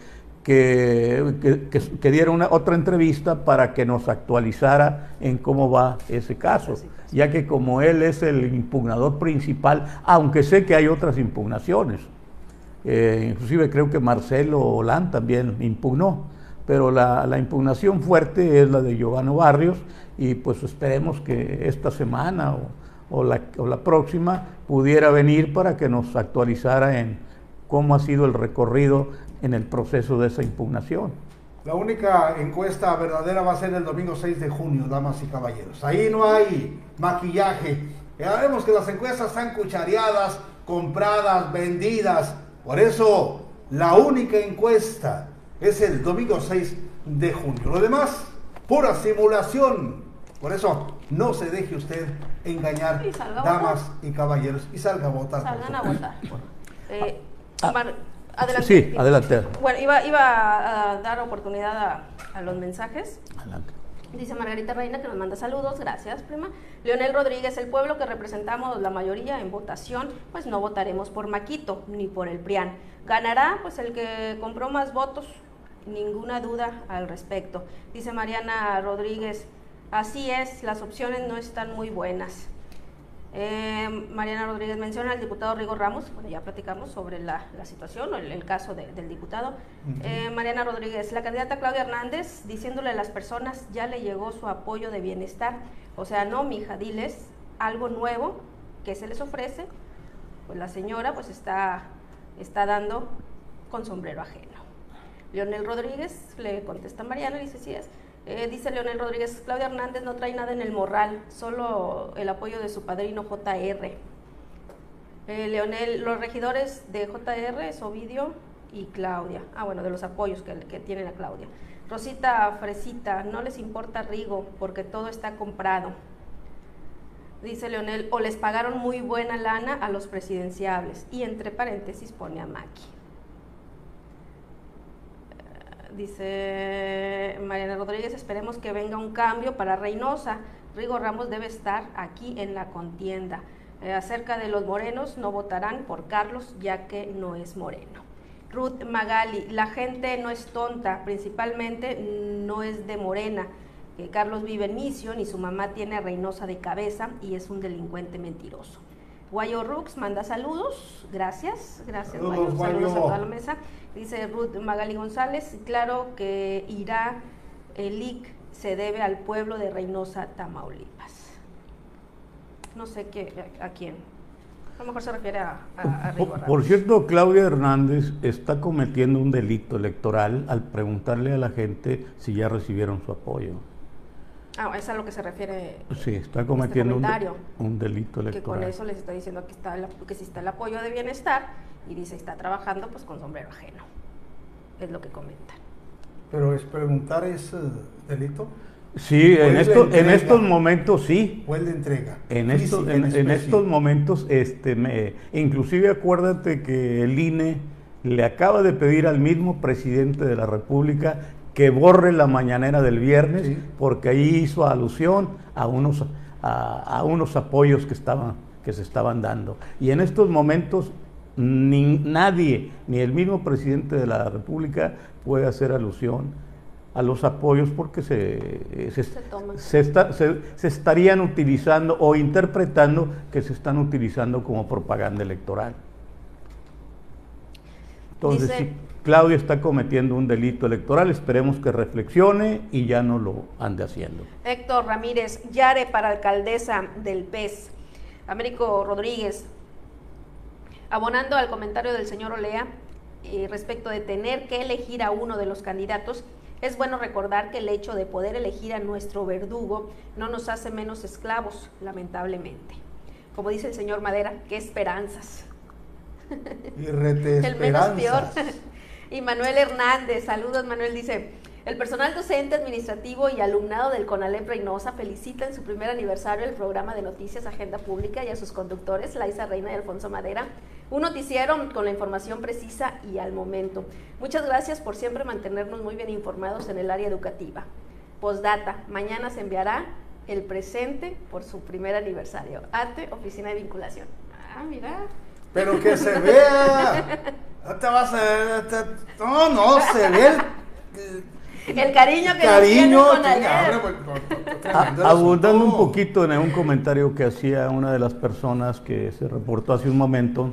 diera otra entrevista para que nos actualizara en cómo va ese caso, ya que como él es el impugnador principal, aunque sé que hay otras impugnaciones, inclusive creo que Marcelo Olán también impugnó, pero la impugnación fuerte es la de Giovanni Barrios y pues esperemos que esta semana o la próxima pudiera venir para que nos actualizara en cómo ha sido el recorrido en el proceso de esa impugnación. La única encuesta verdadera va a ser el domingo 6 de junio, damas y caballeros. Ahí no hay maquillaje. Ya vemos que las encuestas están cuchareadas, compradas, vendidas. Por eso, la única encuesta es el domingo 6 de junio. Lo demás, pura simulación. Por eso, no se deje usted engañar, damas y caballeros, y salga a votar. Salgan a votar. Adelante. Sí, adelante. Bueno, iba a dar oportunidad a los mensajes. Adelante. Dice Margarita Reina que nos manda saludos, gracias prima. Leonel Rodríguez, el pueblo que representamos la mayoría en votación, pues no votaremos por Maquito ni por el PRIAN. Ganará pues el que compró más votos, ninguna duda al respecto. Dice Mariana Rodríguez, así es, las opciones no están muy buenas. Mariana Rodríguez menciona al diputado Rigo Ramos, bueno ya platicamos sobre la situación o el caso del diputado. Mariana Rodríguez, la candidata Claudia Hernández diciéndole a las personas ya le llegó su apoyo de bienestar, o sea no mija, diles algo nuevo que se les ofrece, pues la señora pues está dando con sombrero ajeno. Leonel Rodríguez le contesta a Mariana y dice sí es. Dice Leonel Rodríguez, Claudia Hernández no trae nada en el morral, solo el apoyo de su padrino JR. Leonel, los regidores de JR es Ovidio y Claudia. Bueno, de los apoyos que tienen a Claudia. Rosita Fresita, no les importa Rigo porque todo está comprado. Dice Leonel, o les pagaron muy buena lana a los presidenciables. Y entre paréntesis pone a Maki. Dice Mariana Rodríguez, esperemos que venga un cambio para Reynosa. Rigo Ramos debe estar aquí en la contienda. Acerca de los morenos, no votarán por Carlos, ya que no es moreno. Ruth Magali, la gente no es tonta, principalmente no es de Morena. Carlos vive en Mission y su mamá tiene a Reynosa de cabeza y es un delincuente mentiroso. Guayo Rux manda saludos, gracias Guayo, saludos a toda la mesa. Dice Ruth Magali González, claro que irá el IC, se debe al pueblo de Reynosa, Tamaulipas. No sé a quién, a lo mejor se refiere a Rigo Ramos. Por cierto, Claudia Hernández está cometiendo un delito electoral al preguntarle a la gente si ya recibieron su apoyo. Es a lo que se refiere. Sí, está cometiendo un delito electoral. Que con eso les está diciendo que si está el apoyo de bienestar y dice está trabajando pues con sombrero ajeno. Es lo que comentan. Pero preguntar es delito. Sí, en estos momentos sí. ¿O el de entrega? En estos momentos, inclusive acuérdate que el INE le acaba de pedir al mismo presidente de la República que borre la mañanera del viernes, sí, porque ahí hizo alusión a unos apoyos que se estaban dando. Y en estos momentos nadie, ni el mismo presidente de la República puede hacer alusión a los apoyos porque se estarían utilizando o interpretando que se están utilizando como propaganda electoral. Entonces, Dice, sí, Claudia está cometiendo un delito electoral, esperemos que reflexione y ya no lo ande haciendo. Héctor Ramírez, Yare para alcaldesa del PES. Américo Rodríguez, abonando al comentario del señor Olea respecto de tener que elegir a uno de los candidatos, es bueno recordar que el hecho de poder elegir a nuestro verdugo no nos hace menos esclavos, lamentablemente. Como dice el señor Madera, qué esperanzas. Y rete El menos peor. esperanzas. Y Manuel Hernández, saludos Manuel, dice, el personal docente, administrativo y alumnado del CONALEP Reynosa felicita en su primer aniversario el programa de noticias Agenda Pública y a sus conductores, Laisa Reina y Alfonso Madera, un noticiero con la información precisa y al momento. Muchas gracias por siempre mantenernos muy bien informados en el área educativa. Postdata, mañana se enviará el presente por su primer aniversario. ATE, Oficina de Vinculación. Ah, mira. Pero que se vea. No te vas a... No, se ve el cariño que cariño nos tiene que con abundando un poquito en un comentario que hacía una de las personas que se reportó hace un momento,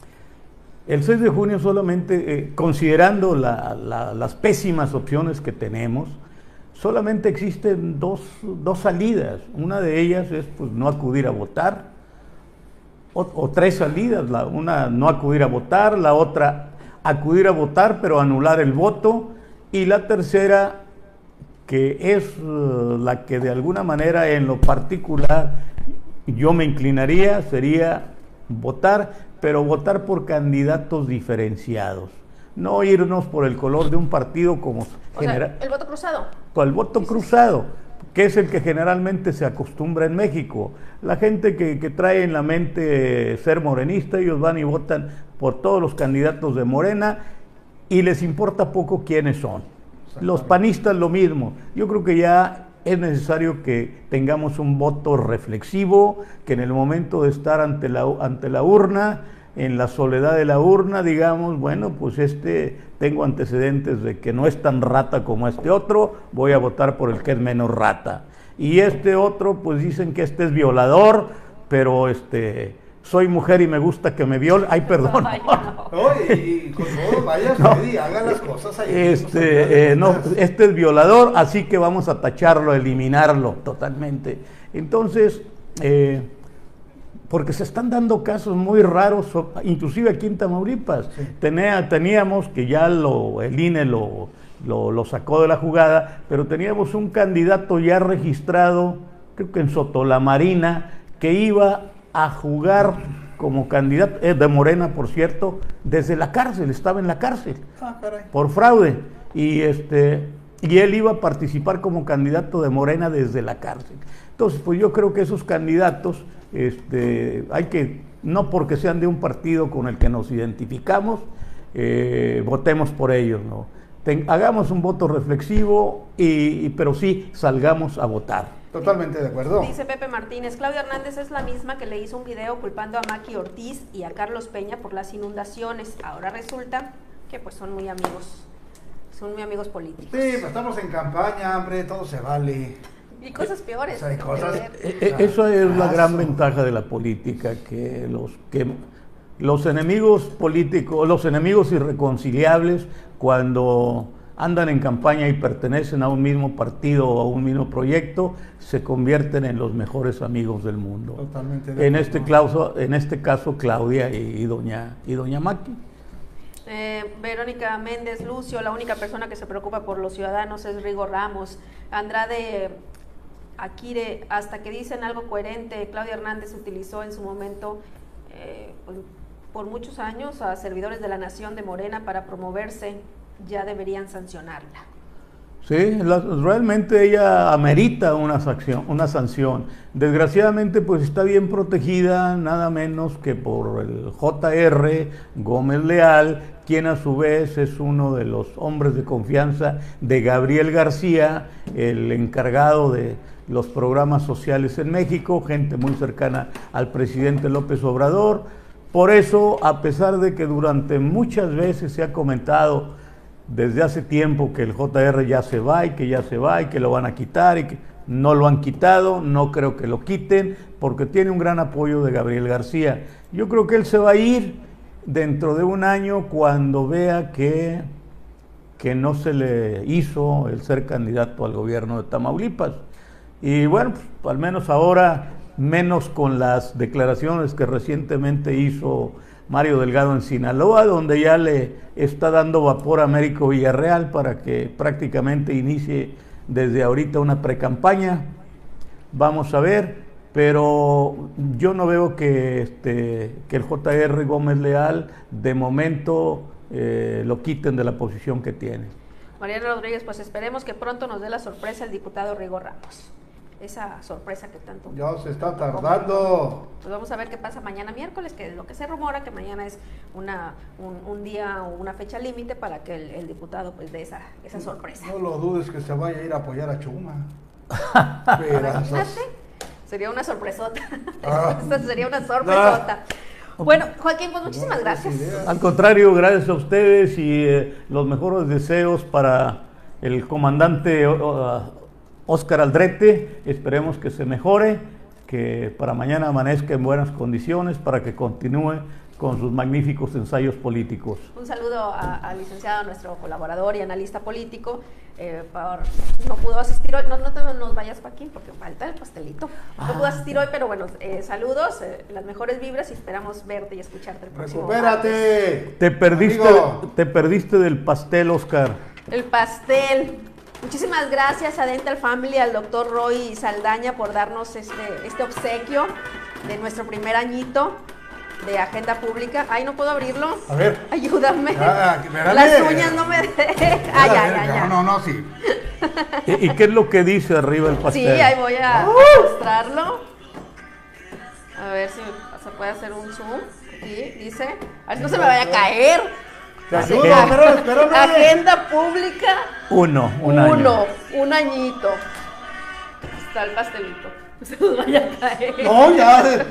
el 6 de junio solamente, considerando las pésimas opciones que tenemos, solamente existen dos salidas. Una de ellas es pues no acudir a votar, o tres salidas, una no acudir a votar, la otra acudir a votar pero anular el voto, y la tercera, que es la que de alguna manera en lo particular yo me inclinaría, sería votar, pero votar por candidatos diferenciados, no irnos por el color de un partido como sea, el voto cruzado. Con el voto cruzado, que es el que generalmente se acostumbra en México. La gente que trae en la mente ser morenista, ellos van y votan por todos los candidatos de Morena y les importa poco quiénes son. Los panistas lo mismo. Yo creo que ya es necesario que tengamos un voto reflexivo, que en el momento de estar ante la urna, en la soledad de la urna, digamos, bueno, pues tengo antecedentes de que no es tan rata como este otro, voy a votar por el que es menos rata. Y este otro, pues dicen que este es violador, pero soy mujer y me gusta que me violen. Ay, perdón. Ay, no. Oye, y con todo, vaya usted y haga las cosas ahí. No, este es violador, así que vamos a tacharlo, eliminarlo totalmente. Entonces, porque se están dando casos muy raros, inclusive aquí en Tamaulipas. Sí. Teníamos, que ya el INE lo sacó de la jugada, pero teníamos un candidato ya registrado, creo que en Sotolamarina, que iba a jugar como candidato, de Morena por cierto, desde la cárcel, estaba en la cárcel, por fraude, y él iba a participar como candidato de Morena desde la cárcel. Entonces, pues yo creo que esos candidatos, hay que, no porque sean de un partido con el que nos identificamos, votemos por ellos, ¿no? Hagamos un voto reflexivo, pero sí salgamos a votar. Totalmente de acuerdo. Dice Pepe Martínez, Claudia Hernández es la misma que le hizo un video culpando a Maki Ortiz y a Carlos Peña por las inundaciones. Ahora resulta que pues son muy amigos políticos. Sí, pues estamos en campaña, hombre, todo se vale. Y cosas peores. O sea, hay cosas, eso es la gran ventaja de la política, que los enemigos políticos, los enemigos irreconciliables, cuando andan en campaña y pertenecen a un mismo partido o a un mismo proyecto, se convierten en los mejores amigos del mundo. Totalmente. En este caso, Claudia y doña Maki. Verónica Méndez Lucio, la única persona que se preocupa por los ciudadanos es Rigo Ramos. Andrade Akire, hasta que dicen algo coherente, Claudia Hernández utilizó en su momento por muchos años a servidores de la nación de Morena para promoverse, ya deberían sancionarla. Sí, realmente ella amerita una sanción. Desgraciadamente, pues está bien protegida, nada menos que por el JR Gómez Leal, quien a su vez es uno de los hombres de confianza de Gabriel García, el encargado de los programas sociales en México, gente muy cercana al presidente López Obrador. Por eso, a pesar de que durante muchas veces se ha comentado desde hace tiempo que el JR ya se va y que ya se va y que lo van a quitar y que no lo han quitado, no creo que lo quiten porque tiene un gran apoyo de Gabriel García. Yo creo que él se va a ir dentro de un año cuando vea que no se le hizo el ser candidato al gobierno de Tamaulipas. Y bueno, pues, al menos ahora, menos con las declaraciones que recientemente hizo Mario Delgado en Sinaloa, donde ya le está dando vapor a Américo Villarreal para que prácticamente inicie desde ahorita una precampaña. Vamos a ver, pero yo no veo que el JR Gómez Leal de momento lo quiten de la posición que tiene. Mariana Rodríguez, pues esperemos que pronto nos dé la sorpresa el diputado Rigo Ramos. Esa sorpresa que tanto... Ya se está tardando. Pues vamos a ver qué pasa mañana miércoles, que es lo que se rumora, que mañana es un día o una fecha límite para que el diputado pues dé esa sorpresa. No lo dudes que se vaya a ir a apoyar a Chuma. Imagínate, sería una sorpresota. Sería una sorpresota. Bueno, Joaquín, pues muchísimas gracias. Al contrario, gracias a ustedes y los mejores deseos para el comandante Óscar Aldrete. Esperemos que se mejore, que para mañana amanezca en buenas condiciones para que continúe con sus magníficos ensayos políticos. Un saludo al licenciado, nuestro colaborador y analista político. No pudo asistir hoy, no te nos vayas, Joaquín, porque falta el pastelito. No pudo asistir hoy, pero bueno, saludos, las mejores vibras y esperamos verte y escucharte el próximo ¡Recupérate! Te perdiste del pastel, Óscar. El pastel. Muchísimas gracias a Dental Family, al doctor Roy Saldaña por darnos este obsequio de nuestro primer añito de agenda pública. Ay, no puedo abrirlo. A ver. Ayúdame. Las uñas no me dejan. Ya. No, sí. ¿Y qué es lo que dice arriba el pastel? Sí, ahí voy a mostrarlo. A ver si se puede hacer un zoom. Aquí dice. A ver si no se me vaya a caer. Te ayudo, pero no. Agenda pública. Un año. Un añito. Está el pastelito. No se nos vaya a caer. No, ya.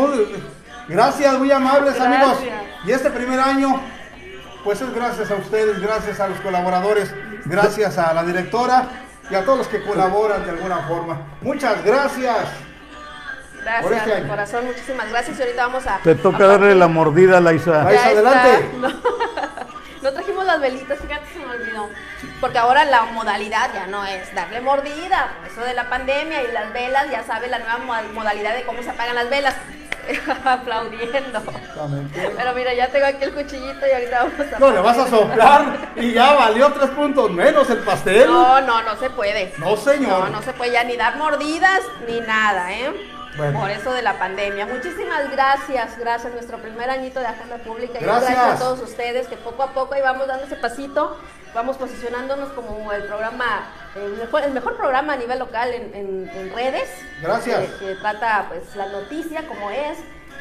Gracias, muy amables, amigos. Y este primer año, pues es gracias a ustedes, gracias a los colaboradores, gracias a la directora y a todos los que colaboran de alguna forma. Muchas gracias. Gracias, de corazón, muchísimas gracias. Y ahorita vamos a... Te toca darle la mordida, Laisa. Laisa, adelante. No trajimos las velitas, fíjate, se me olvidó. Porque ahora la modalidad ya no es darle mordida, por eso de la pandemia y las velas, ya sabe la nueva modalidad de cómo se apagan las velas. Aplaudiendo. Pero mira, ya tengo aquí el cuchillito y ahorita vamos a... No, le vas a soplar y ya valió 3 puntos menos el pastel. No se puede. No, señor. No se puede ya ni dar mordidas ni nada, Bueno. Por eso de la pandemia. Muchísimas gracias, nuestro primer añito de agenda pública. Gracias. Y gracias a todos ustedes que poco a poco ahí vamos dando ese pasito, vamos posicionándonos como el programa, el mejor programa a nivel local en redes. Gracias. Que trata pues la noticia como es.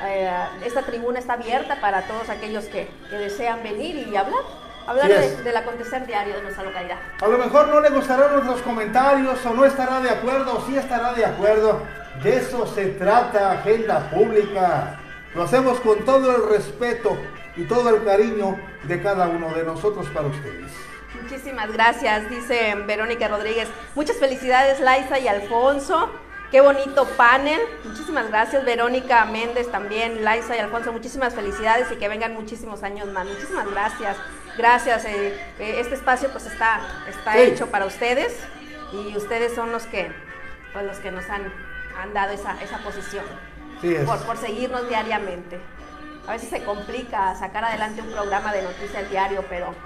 Esta tribuna está abierta para todos aquellos que desean venir y hablar del acontecer diario de nuestra localidad. A lo mejor no le gustarán nuestros comentarios o no estará de acuerdo o sí estará de acuerdo. De eso se trata agenda pública. Lo hacemos con todo el respeto y todo el cariño de cada uno de nosotros para ustedes. Muchísimas gracias, dice Verónica Rodríguez. Muchas felicidades, Laisa y Alfonso. Qué bonito panel. Muchísimas gracias, Verónica Méndez también, Laisa y Alfonso. Muchísimas felicidades y que vengan muchísimos años más. Muchísimas gracias. Gracias. Este espacio pues está hecho para ustedes y ustedes son los que nos han dado esa posición. Sí es. Por seguirnos diariamente. A veces se complica sacar adelante un programa de noticias diario,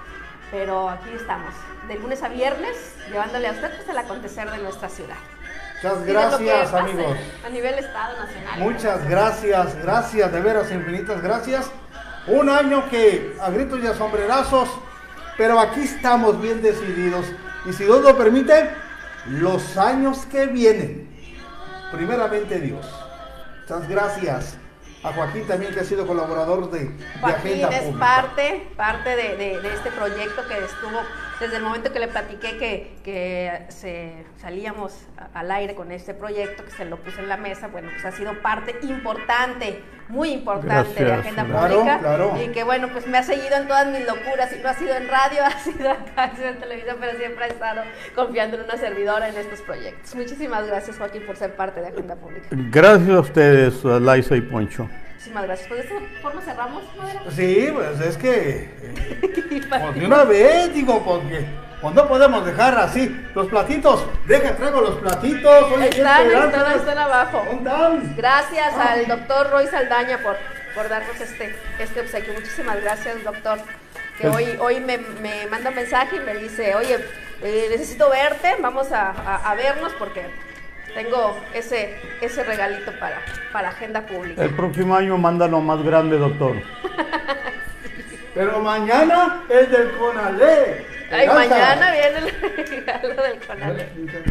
pero aquí estamos, de lunes a viernes, llevándole a usted pues, el acontecer de nuestra ciudad. Muchas gracias, amigos. A nivel estado nacional. Muchas gracias, de veras, infinitas gracias. Un año que a gritos y a sombrerazos, pero aquí estamos bien decididos. Y si Dios lo permite, los años que vienen, primeramente Dios. Muchas gracias. A Joaquín también, que ha sido colaborador de Joaquín Agenda es Pública. parte de este proyecto que estuvo desde el momento que le platiqué que salíamos al aire con este proyecto, que se lo puse en la mesa, bueno, pues ha sido parte importante, muy importante de Agenda Pública. Claro. Y que bueno, pues me ha seguido en todas mis locuras, y no ha sido en radio, ha sido acá, ha sido en televisión, pero siempre ha estado confiando en una servidora en estos proyectos. Muchísimas gracias, Joaquín, por ser parte de Agenda Pública. Gracias a ustedes, Laisa y Poncho. Muchísimas gracias. Pues de esta forma cerramos, ¿no? Sí, pues es que pues de una vez, digo, porque pues no podemos dejar así los platitos. Traigo los platitos. Oye, están abajo. ¿Dónde? Gracias al doctor Roy Saldaña por darnos este obsequio. Muchísimas gracias, doctor. Que hoy me manda un mensaje y me dice, oye, necesito verte, vamos a vernos porque tengo ese regalito para Agenda Pública. El próximo año manda lo más grande, doctor. Pero mañana es del CONALE. Ay, mañana viene el regalo del CONALE.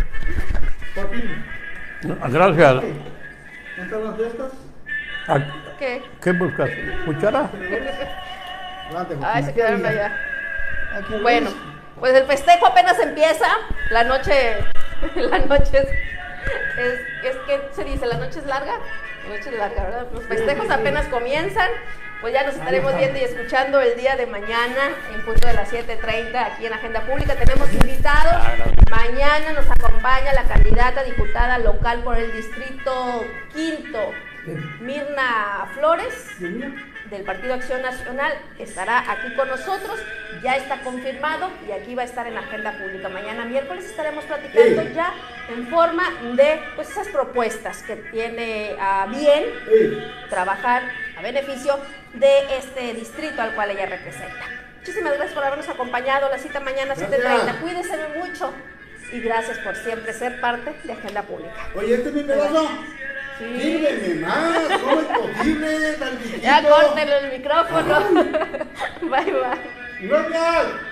Gracias. ¿Están las de estas? ¿Qué buscas? ¿Cuchara? Ay, se quedaron allá. Bueno, pues el festejo apenas empieza. La noche es que se dice, la noche es larga. La noche es larga, ¿verdad? Los festejos apenas comienzan. Pues ya nos estaremos viendo y escuchando el día de mañana en punto de las 7:30 aquí en Agenda Pública. Tenemos invitados. Mañana nos acompaña la candidata a diputada local por el Distrito Quinto, Mirna Flores, del Partido Acción Nacional. Estará aquí con nosotros, ya está confirmado y aquí va a estar en Agenda Pública. Mañana miércoles estaremos platicando ya en forma de pues esas propuestas que tiene a bien trabajar a beneficio de este distrito al cual ella representa. Muchísimas gracias por habernos acompañado. La cita mañana 7:30. Cuídense mucho y gracias por siempre ser parte de Agenda Pública. Oye, este es mi pedazo. Sí. Sírveme más, ¿cómo es posible? Tan ya córtenle el micrófono. Bye, bye. Gracias.